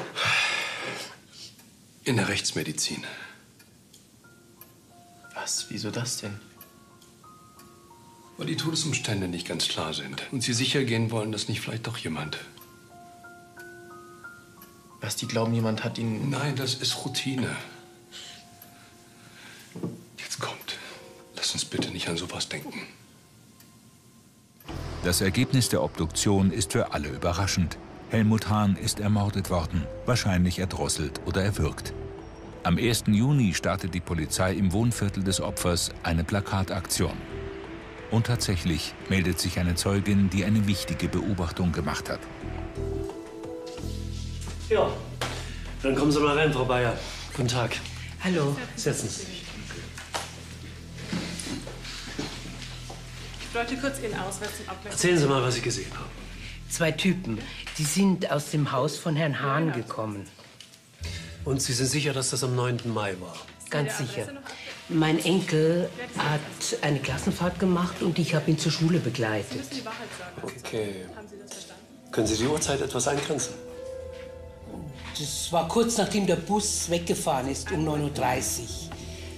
In der Rechtsmedizin. Was? Wieso das denn? Weil die Todesumstände nicht ganz klar sind. Und sie sicher gehen wollen, dass nicht vielleicht doch jemand. Was, die glauben, jemand hat ihn... Nein, das ist Routine. Jetzt kommt. Lass uns bitte nicht an sowas denken. Das Ergebnis der Obduktion ist für alle überraschend. Helmut Hahn ist ermordet worden, wahrscheinlich erdrosselt oder erwürgt. Am ersten Juni startet die Polizei im Wohnviertel des Opfers eine Plakataktion. Und tatsächlich meldet sich eine Zeugin, die eine wichtige Beobachtung gemacht hat. Ja, dann kommen Sie mal rein, Frau Bayer. Guten Tag. Hallo. Setzen Sie sich. Ich wollte kurz Ihren Ausweis zum Abgleich. Erzählen Sie mal, was Sie gesehen haben. Zwei Typen. Die sind aus dem Haus von Herrn Hahn gekommen. Und Sie sind sicher, dass das am neunten Mai war? Ganz sicher. Mein Enkel hat eine Klassenfahrt gemacht und ich habe ihn zur Schule begleitet. Okay. Können Sie die Uhrzeit etwas eingrenzen? Das war kurz nachdem der Bus weggefahren ist, um neun Uhr dreißig.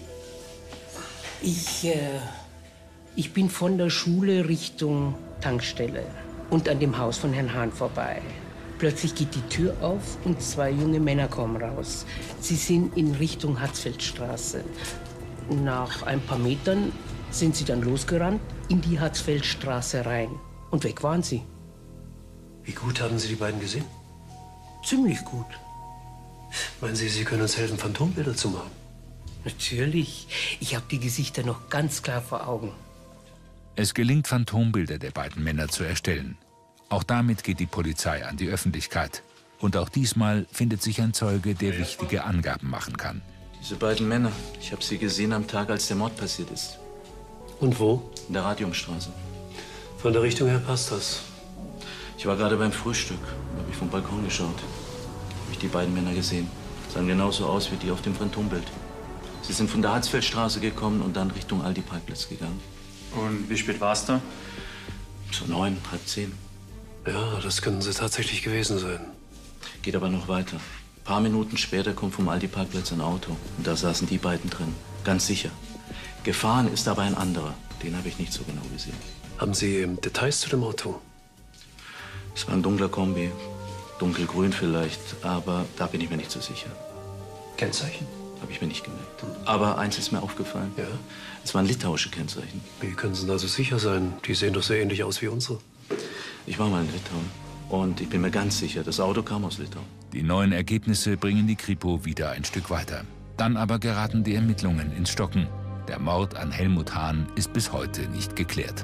Ich, äh, ich bin von der Schule Richtung Tankstelle und an dem Haus von Herrn Hahn vorbei. Plötzlich geht die Tür auf und zwei junge Männer kommen raus. Sie sind in Richtung Hatzfeldstraße. Nach ein paar Metern sind sie dann losgerannt in die Hatzfeldstraße rein. Und weg waren sie. Wie gut haben Sie die beiden gesehen? Ziemlich gut. Meinen Sie, Sie können uns helfen, Phantombilder zu machen? Natürlich. Ich habe die Gesichter noch ganz klar vor Augen. Es gelingt, Phantombilder der beiden Männer zu erstellen. Auch damit geht die Polizei an die Öffentlichkeit. Und auch diesmal findet sich ein Zeuge, der wichtige Angaben machen kann. Diese beiden Männer, ich habe sie gesehen am Tag, als der Mord passiert ist. Und wo? In der Radiumstraße. Von der Richtung her passt das. Ich war gerade beim Frühstück und habe ich vom Balkon geschaut. Habe ich die beiden Männer gesehen. Sahen genauso aus wie die auf dem Phantombild. Sie sind von der Hatzfeldstraße gekommen und dann Richtung Aldi-Parkplatz gegangen. Und wie spät war es da? So neun, halb zehn. Ja, das können sie tatsächlich gewesen sein. Geht aber noch weiter. Ein paar Minuten später kommt vom Aldi-Parkplatz ein Auto. Und da saßen die beiden drin. Ganz sicher. Gefahren ist aber ein anderer. Den habe ich nicht so genau gesehen. Haben Sie Details zu dem Auto? Es war ein dunkler Kombi. Dunkelgrün vielleicht. Aber da bin ich mir nicht so sicher. Kennzeichen? Habe ich mir nicht gemerkt. Aber eins ist mir aufgefallen. Ja? Es waren litauische Kennzeichen. Wie können Sie denn also sicher sein? Die sehen doch sehr ähnlich aus wie unsere. Ich war mal in Litauen. Und ich bin mir ganz sicher, das Auto kam aus Litauen. Die neuen Ergebnisse bringen die Kripo wieder ein Stück weiter. Dann aber geraten die Ermittlungen ins Stocken. Der Mord an Helmut Hahn ist bis heute nicht geklärt.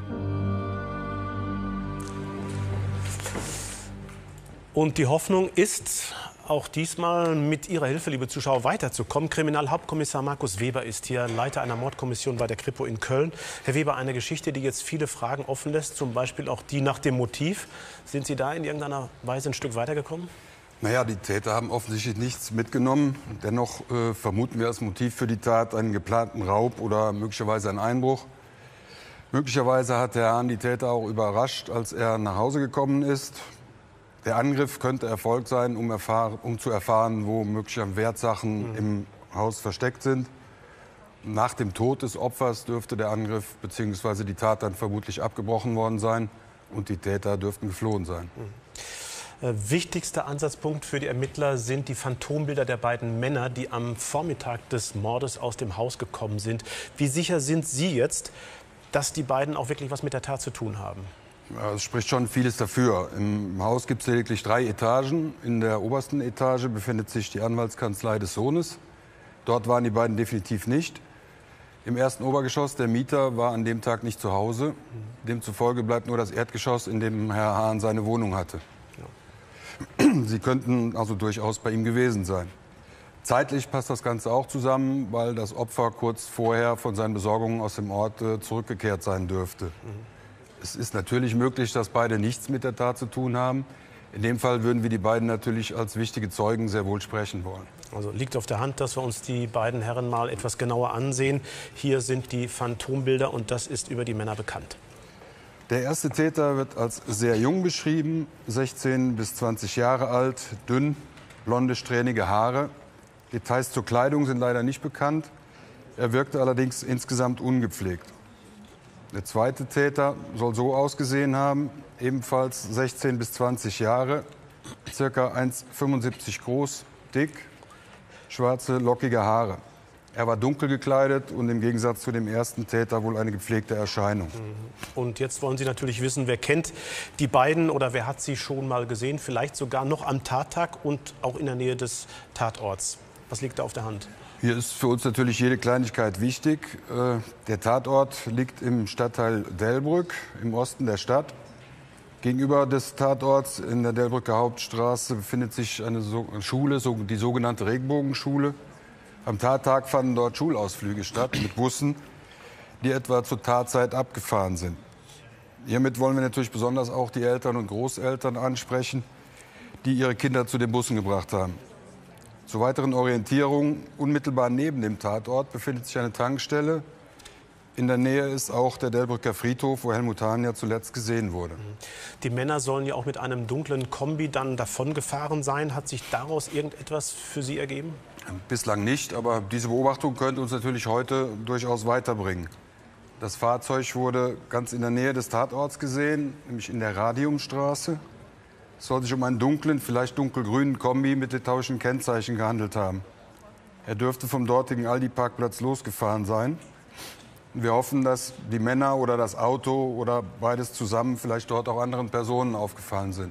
Und die Hoffnung ist, auch diesmal mit Ihrer Hilfe, liebe Zuschauer, weiterzukommen. Kriminalhauptkommissar Markus Weber ist hier, Leiter einer Mordkommission bei der Kripo in Köln. Herr Weber, eine Geschichte, die jetzt viele Fragen offen lässt, zum Beispiel auch die nach dem Motiv. Sind Sie da in irgendeiner Weise ein Stück weitergekommen? Naja, die Täter haben offensichtlich nichts mitgenommen. Dennoch äh, vermuten wir als Motiv für die Tat einen geplanten Raub oder möglicherweise einen Einbruch. Möglicherweise hat Herr Hahn die Täter auch überrascht, als er nach Hause gekommen ist. Der Angriff könnte erfolgt sein, um, erfahr um zu erfahren, wo mögliche Wertsachen mhm. im Haus versteckt sind. Nach dem Tod des Opfers dürfte der Angriff bzw. die Tat dann vermutlich abgebrochen worden sein und die Täter dürften geflohen sein. Mhm. Äh, wichtigster Ansatzpunkt für die Ermittler sind die Phantombilder der beiden Männer, die am Vormittag des Mordes aus dem Haus gekommen sind. Wie sicher sind Sie jetzt, dass die beiden auch wirklich was mit der Tat zu tun haben? Ja, es spricht schon vieles dafür. Im Haus gibt es lediglich drei Etagen. In der obersten Etage befindet sich die Anwaltskanzlei des Sohnes. Dort waren die beiden definitiv nicht. Im ersten Obergeschoss, der Mieter war an dem Tag nicht zu Hause. Demzufolge bleibt nur das Erdgeschoss, in dem Herr Hahn seine Wohnung hatte. Ja. Sie könnten also durchaus bei ihm gewesen sein. Zeitlich passt das Ganze auch zusammen, weil das Opfer kurz vorher von seinen Besorgungen aus dem Ort äh, zurückgekehrt sein dürfte. Mhm. Es ist natürlich möglich, dass beide nichts mit der Tat zu tun haben. In dem Fall würden wir die beiden natürlich als wichtige Zeugen sehr wohl sprechen wollen. Also liegt auf der Hand, dass wir uns die beiden Herren mal etwas genauer ansehen. Hier sind die Phantombilder und das ist über die Männer bekannt. Der erste Täter wird als sehr jung beschrieben, sechzehn bis zwanzig Jahre alt, dünn, blonde, strähnige Haare. Details zur Kleidung sind leider nicht bekannt. Er wirkte allerdings insgesamt ungepflegt. Der zweite Täter soll so ausgesehen haben, ebenfalls sechzehn bis zwanzig Jahre, circa eins Komma fünfundsiebzig groß, dick, schwarze, lockige Haare. Er war dunkel gekleidet und im Gegensatz zu dem ersten Täter wohl eine gepflegte Erscheinung. Und jetzt wollen Sie natürlich wissen, wer kennt die beiden oder wer hat sie schon mal gesehen, vielleicht sogar noch am Tattag und auch in der Nähe des Tatorts. Was liegt da auf der Hand? Hier ist für uns natürlich jede Kleinigkeit wichtig. Der Tatort liegt im Stadtteil Delbrück im Osten der Stadt. Gegenüber des Tatorts in der Delbrücker Hauptstraße befindet sich eine Schule, die sogenannte Regenbogenschule. Am Tattag fanden dort Schulausflüge statt mit Bussen, die etwa zur Tatzeit abgefahren sind. Hiermit wollen wir natürlich besonders auch die Eltern und Großeltern ansprechen, die ihre Kinder zu den Bussen gebracht haben. Zur weiteren Orientierung, unmittelbar neben dem Tatort befindet sich eine Tankstelle. In der Nähe ist auch der Delbrücker Friedhof, wo Helmut Hahn ja zuletzt gesehen wurde. Die Männer sollen ja auch mit einem dunklen Kombi dann davongefahren sein. Hat sich daraus irgendetwas für Sie ergeben? Bislang nicht, aber diese Beobachtung könnte uns natürlich heute durchaus weiterbringen. Das Fahrzeug wurde ganz in der Nähe des Tatorts gesehen, nämlich in der Radiumstraße. Es soll sich um einen dunklen, vielleicht dunkelgrünen Kombi mit litauischen Kennzeichen gehandelt haben. Er dürfte vom dortigen Aldi-Parkplatz losgefahren sein. Wir hoffen, dass die Männer oder das Auto oder beides zusammen vielleicht dort auch anderen Personen aufgefallen sind.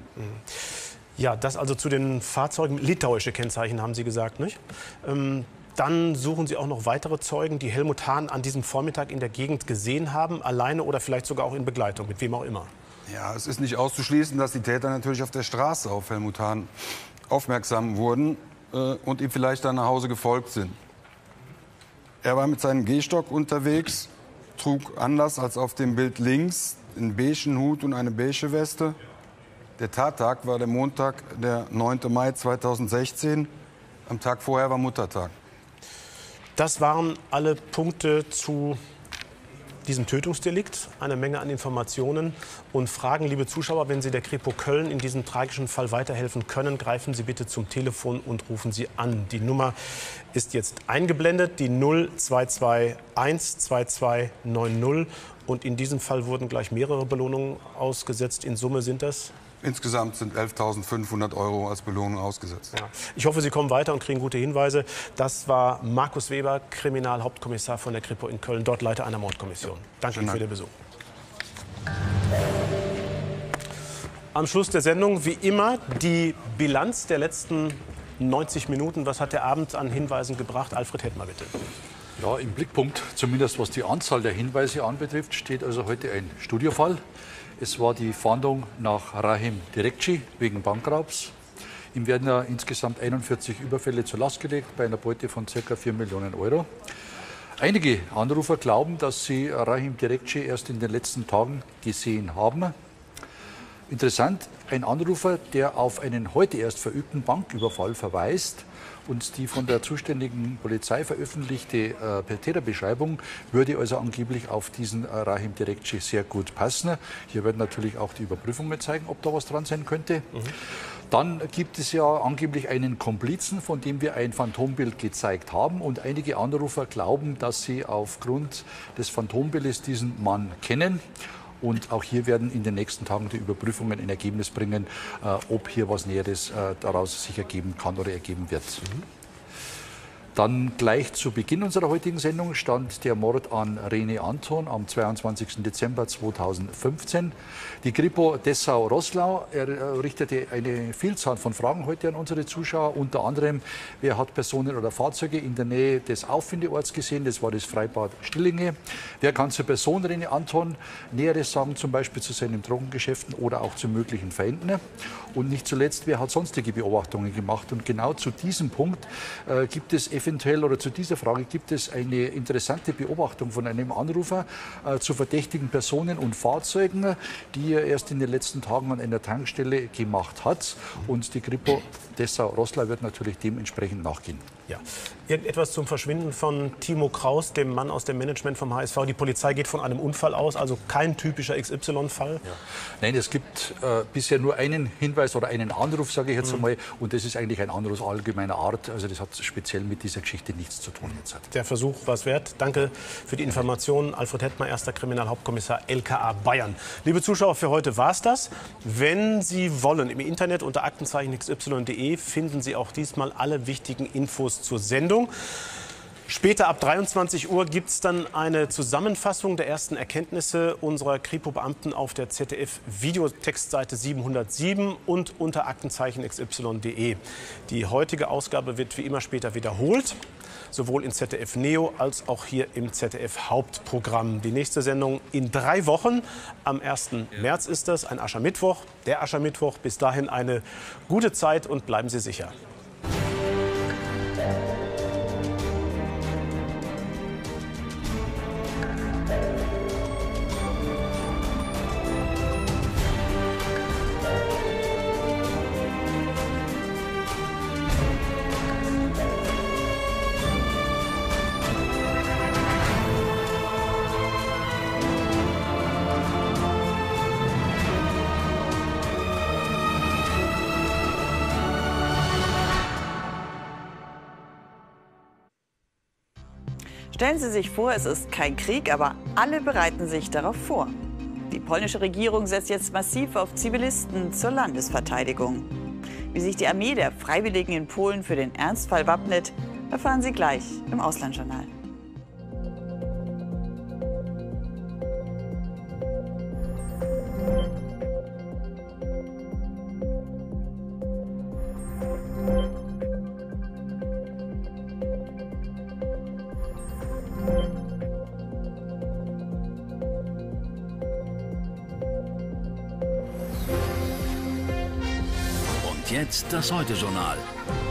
Ja, das also zu den Fahrzeugen. Litauische Kennzeichen haben Sie gesagt, nicht? Ähm, dann suchen Sie auch noch weitere Zeugen, die Helmut Hahn an diesem Vormittag in der Gegend gesehen haben, alleine oder vielleicht sogar auch in Begleitung, mit wem auch immer. Ja, es ist nicht auszuschließen, dass die Täter natürlich auf der Straße auf Helmut Hahn aufmerksam wurden äh, und ihm vielleicht dann nach Hause gefolgt sind. Er war mit seinem Gehstock unterwegs, trug anders als auf dem Bild links einen beigen Hut und eine beige Weste. Der Tattag war der Montag, der neunte Mai zweitausendsechzehn. Am Tag vorher war Muttertag. Das waren alle Punkte zu diesem Tötungsdelikt. Eine Menge an Informationen und Fragen. Liebe Zuschauer, wenn Sie der Kripo Köln in diesem tragischen Fall weiterhelfen können, greifen Sie bitte zum Telefon und rufen Sie an. Die Nummer ist jetzt eingeblendet, die null zwei zwei eins zwei zwei neun null. Und in diesem Fall wurden gleich mehrere Belohnungen ausgesetzt. In Summe sind das? Insgesamt sind elftausendfünfhundert Euro als Belohnung ausgesetzt. Ja. Ich hoffe, Sie kommen weiter und kriegen gute Hinweise. Das war Markus Weber, Kriminalhauptkommissar von der Kripo in Köln, dort Leiter einer Mordkommission. Danke Ihnen für den Besuch. Am Schluss der Sendung, wie immer, die Bilanz der letzten neunzig Minuten. Was hat der Abend an Hinweisen gebracht? Alfred Hettmer, bitte. Ja, im Blickpunkt, zumindest was die Anzahl der Hinweise anbetrifft, steht also heute ein Studiofall. Es war die Fahndung nach Rahim Direkci wegen Bankraubs. Ihm werden ja insgesamt einundvierzig Überfälle zur Last gelegt bei einer Beute von ca. vier Millionen Euro. Einige Anrufer glauben, dass sie Rahim Direkci erst in den letzten Tagen gesehen haben. Interessant, ein Anrufer, der auf einen heute erst verübten Banküberfall verweist. Und die von der zuständigen Polizei veröffentlichte äh, Täterbeschreibung würde also angeblich auf diesen äh, Rahim Direkci sehr gut passen. Hier werden natürlich auch die Überprüfungen zeigen, ob da was dran sein könnte. Mhm. Dann gibt es ja angeblich einen Komplizen, von dem wir ein Phantombild gezeigt haben. Und einige Anrufer glauben, dass sie aufgrund des Phantombildes diesen Mann kennen. Und auch hier werden in den nächsten Tagen die Überprüfungen ein Ergebnis bringen, äh, ob hier was Näheres äh, daraus sich ergeben kann oder ergeben wird. Mhm. Dann gleich zu Beginn unserer heutigen Sendung stand der Mord an René Anton am zweiundzwanzigsten Dezember zweitausendfünfzehn. Die Kripo Dessau-Roßlau richtete eine Vielzahl von Fragen heute an unsere Zuschauer. Unter anderem, wer hat Personen oder Fahrzeuge in der Nähe des Auffindeorts gesehen? Das war das Freibad Stillinge. Wer kann zur Person René Anton Näheres sagen, zum Beispiel zu seinen Drogengeschäften oder auch zu möglichen Feinden? Und nicht zuletzt, wer hat sonstige Beobachtungen gemacht? Und genau zu diesem Punkt äh, gibt es eventuell, oder zu dieser Frage gibt es eine interessante Beobachtung von einem Anrufer äh, zu verdächtigen Personen und Fahrzeugen, die er erst in den letzten Tagen an einer Tankstelle gemacht hat. Und die Kripo Dessau-Roßlau wird natürlich dementsprechend nachgehen. Ja. Irgendetwas zum Verschwinden von Timo Kraus, dem Mann aus dem Management vom H S V. Die Polizei geht von einem Unfall aus, also kein typischer X Y-Fall. Ja. Nein, es gibt äh, bisher nur einen Hinweis oder einen Anruf, sage ich jetzt Mhm. einmal. Und das ist eigentlich ein Anruf allgemeiner Art. Also das hat speziell mit dieser Geschichte nichts zu tun jetzt. Der Versuch war es wert. Danke für die Informationen. Alfred Hettmer, erster Kriminalhauptkommissar L K A Bayern. Liebe Zuschauer, für heute war es das. Wenn Sie wollen, im Internet unter aktenzeichen x y punkt de finden Sie auch diesmal alle wichtigen Infos zur Sendung. Später ab dreiundzwanzig Uhr gibt es dann eine Zusammenfassung der ersten Erkenntnisse unserer Kripo-Beamten auf der Z D F-Videotextseite siebenhundertsieben und unter aktenzeichen x y punkt de. Die heutige Ausgabe wird wie immer später wiederholt, sowohl in Z D F Neo als auch hier im Z D F Hauptprogramm. Die nächste Sendung in drei Wochen. Am ersten März ist das, ein Aschermittwoch. Der Aschermittwoch. Bis dahin eine gute Zeit und bleiben Sie sicher. Stellen Sie sich vor, es ist kein Krieg, aber alle bereiten sich darauf vor. Die polnische Regierung setzt jetzt massiv auf Zivilisten zur Landesverteidigung. Wie sich die Armee der Freiwilligen in Polen für den Ernstfall wappnet, erfahren Sie gleich im Auslandsjournal. Jetzt das Heute-Journal.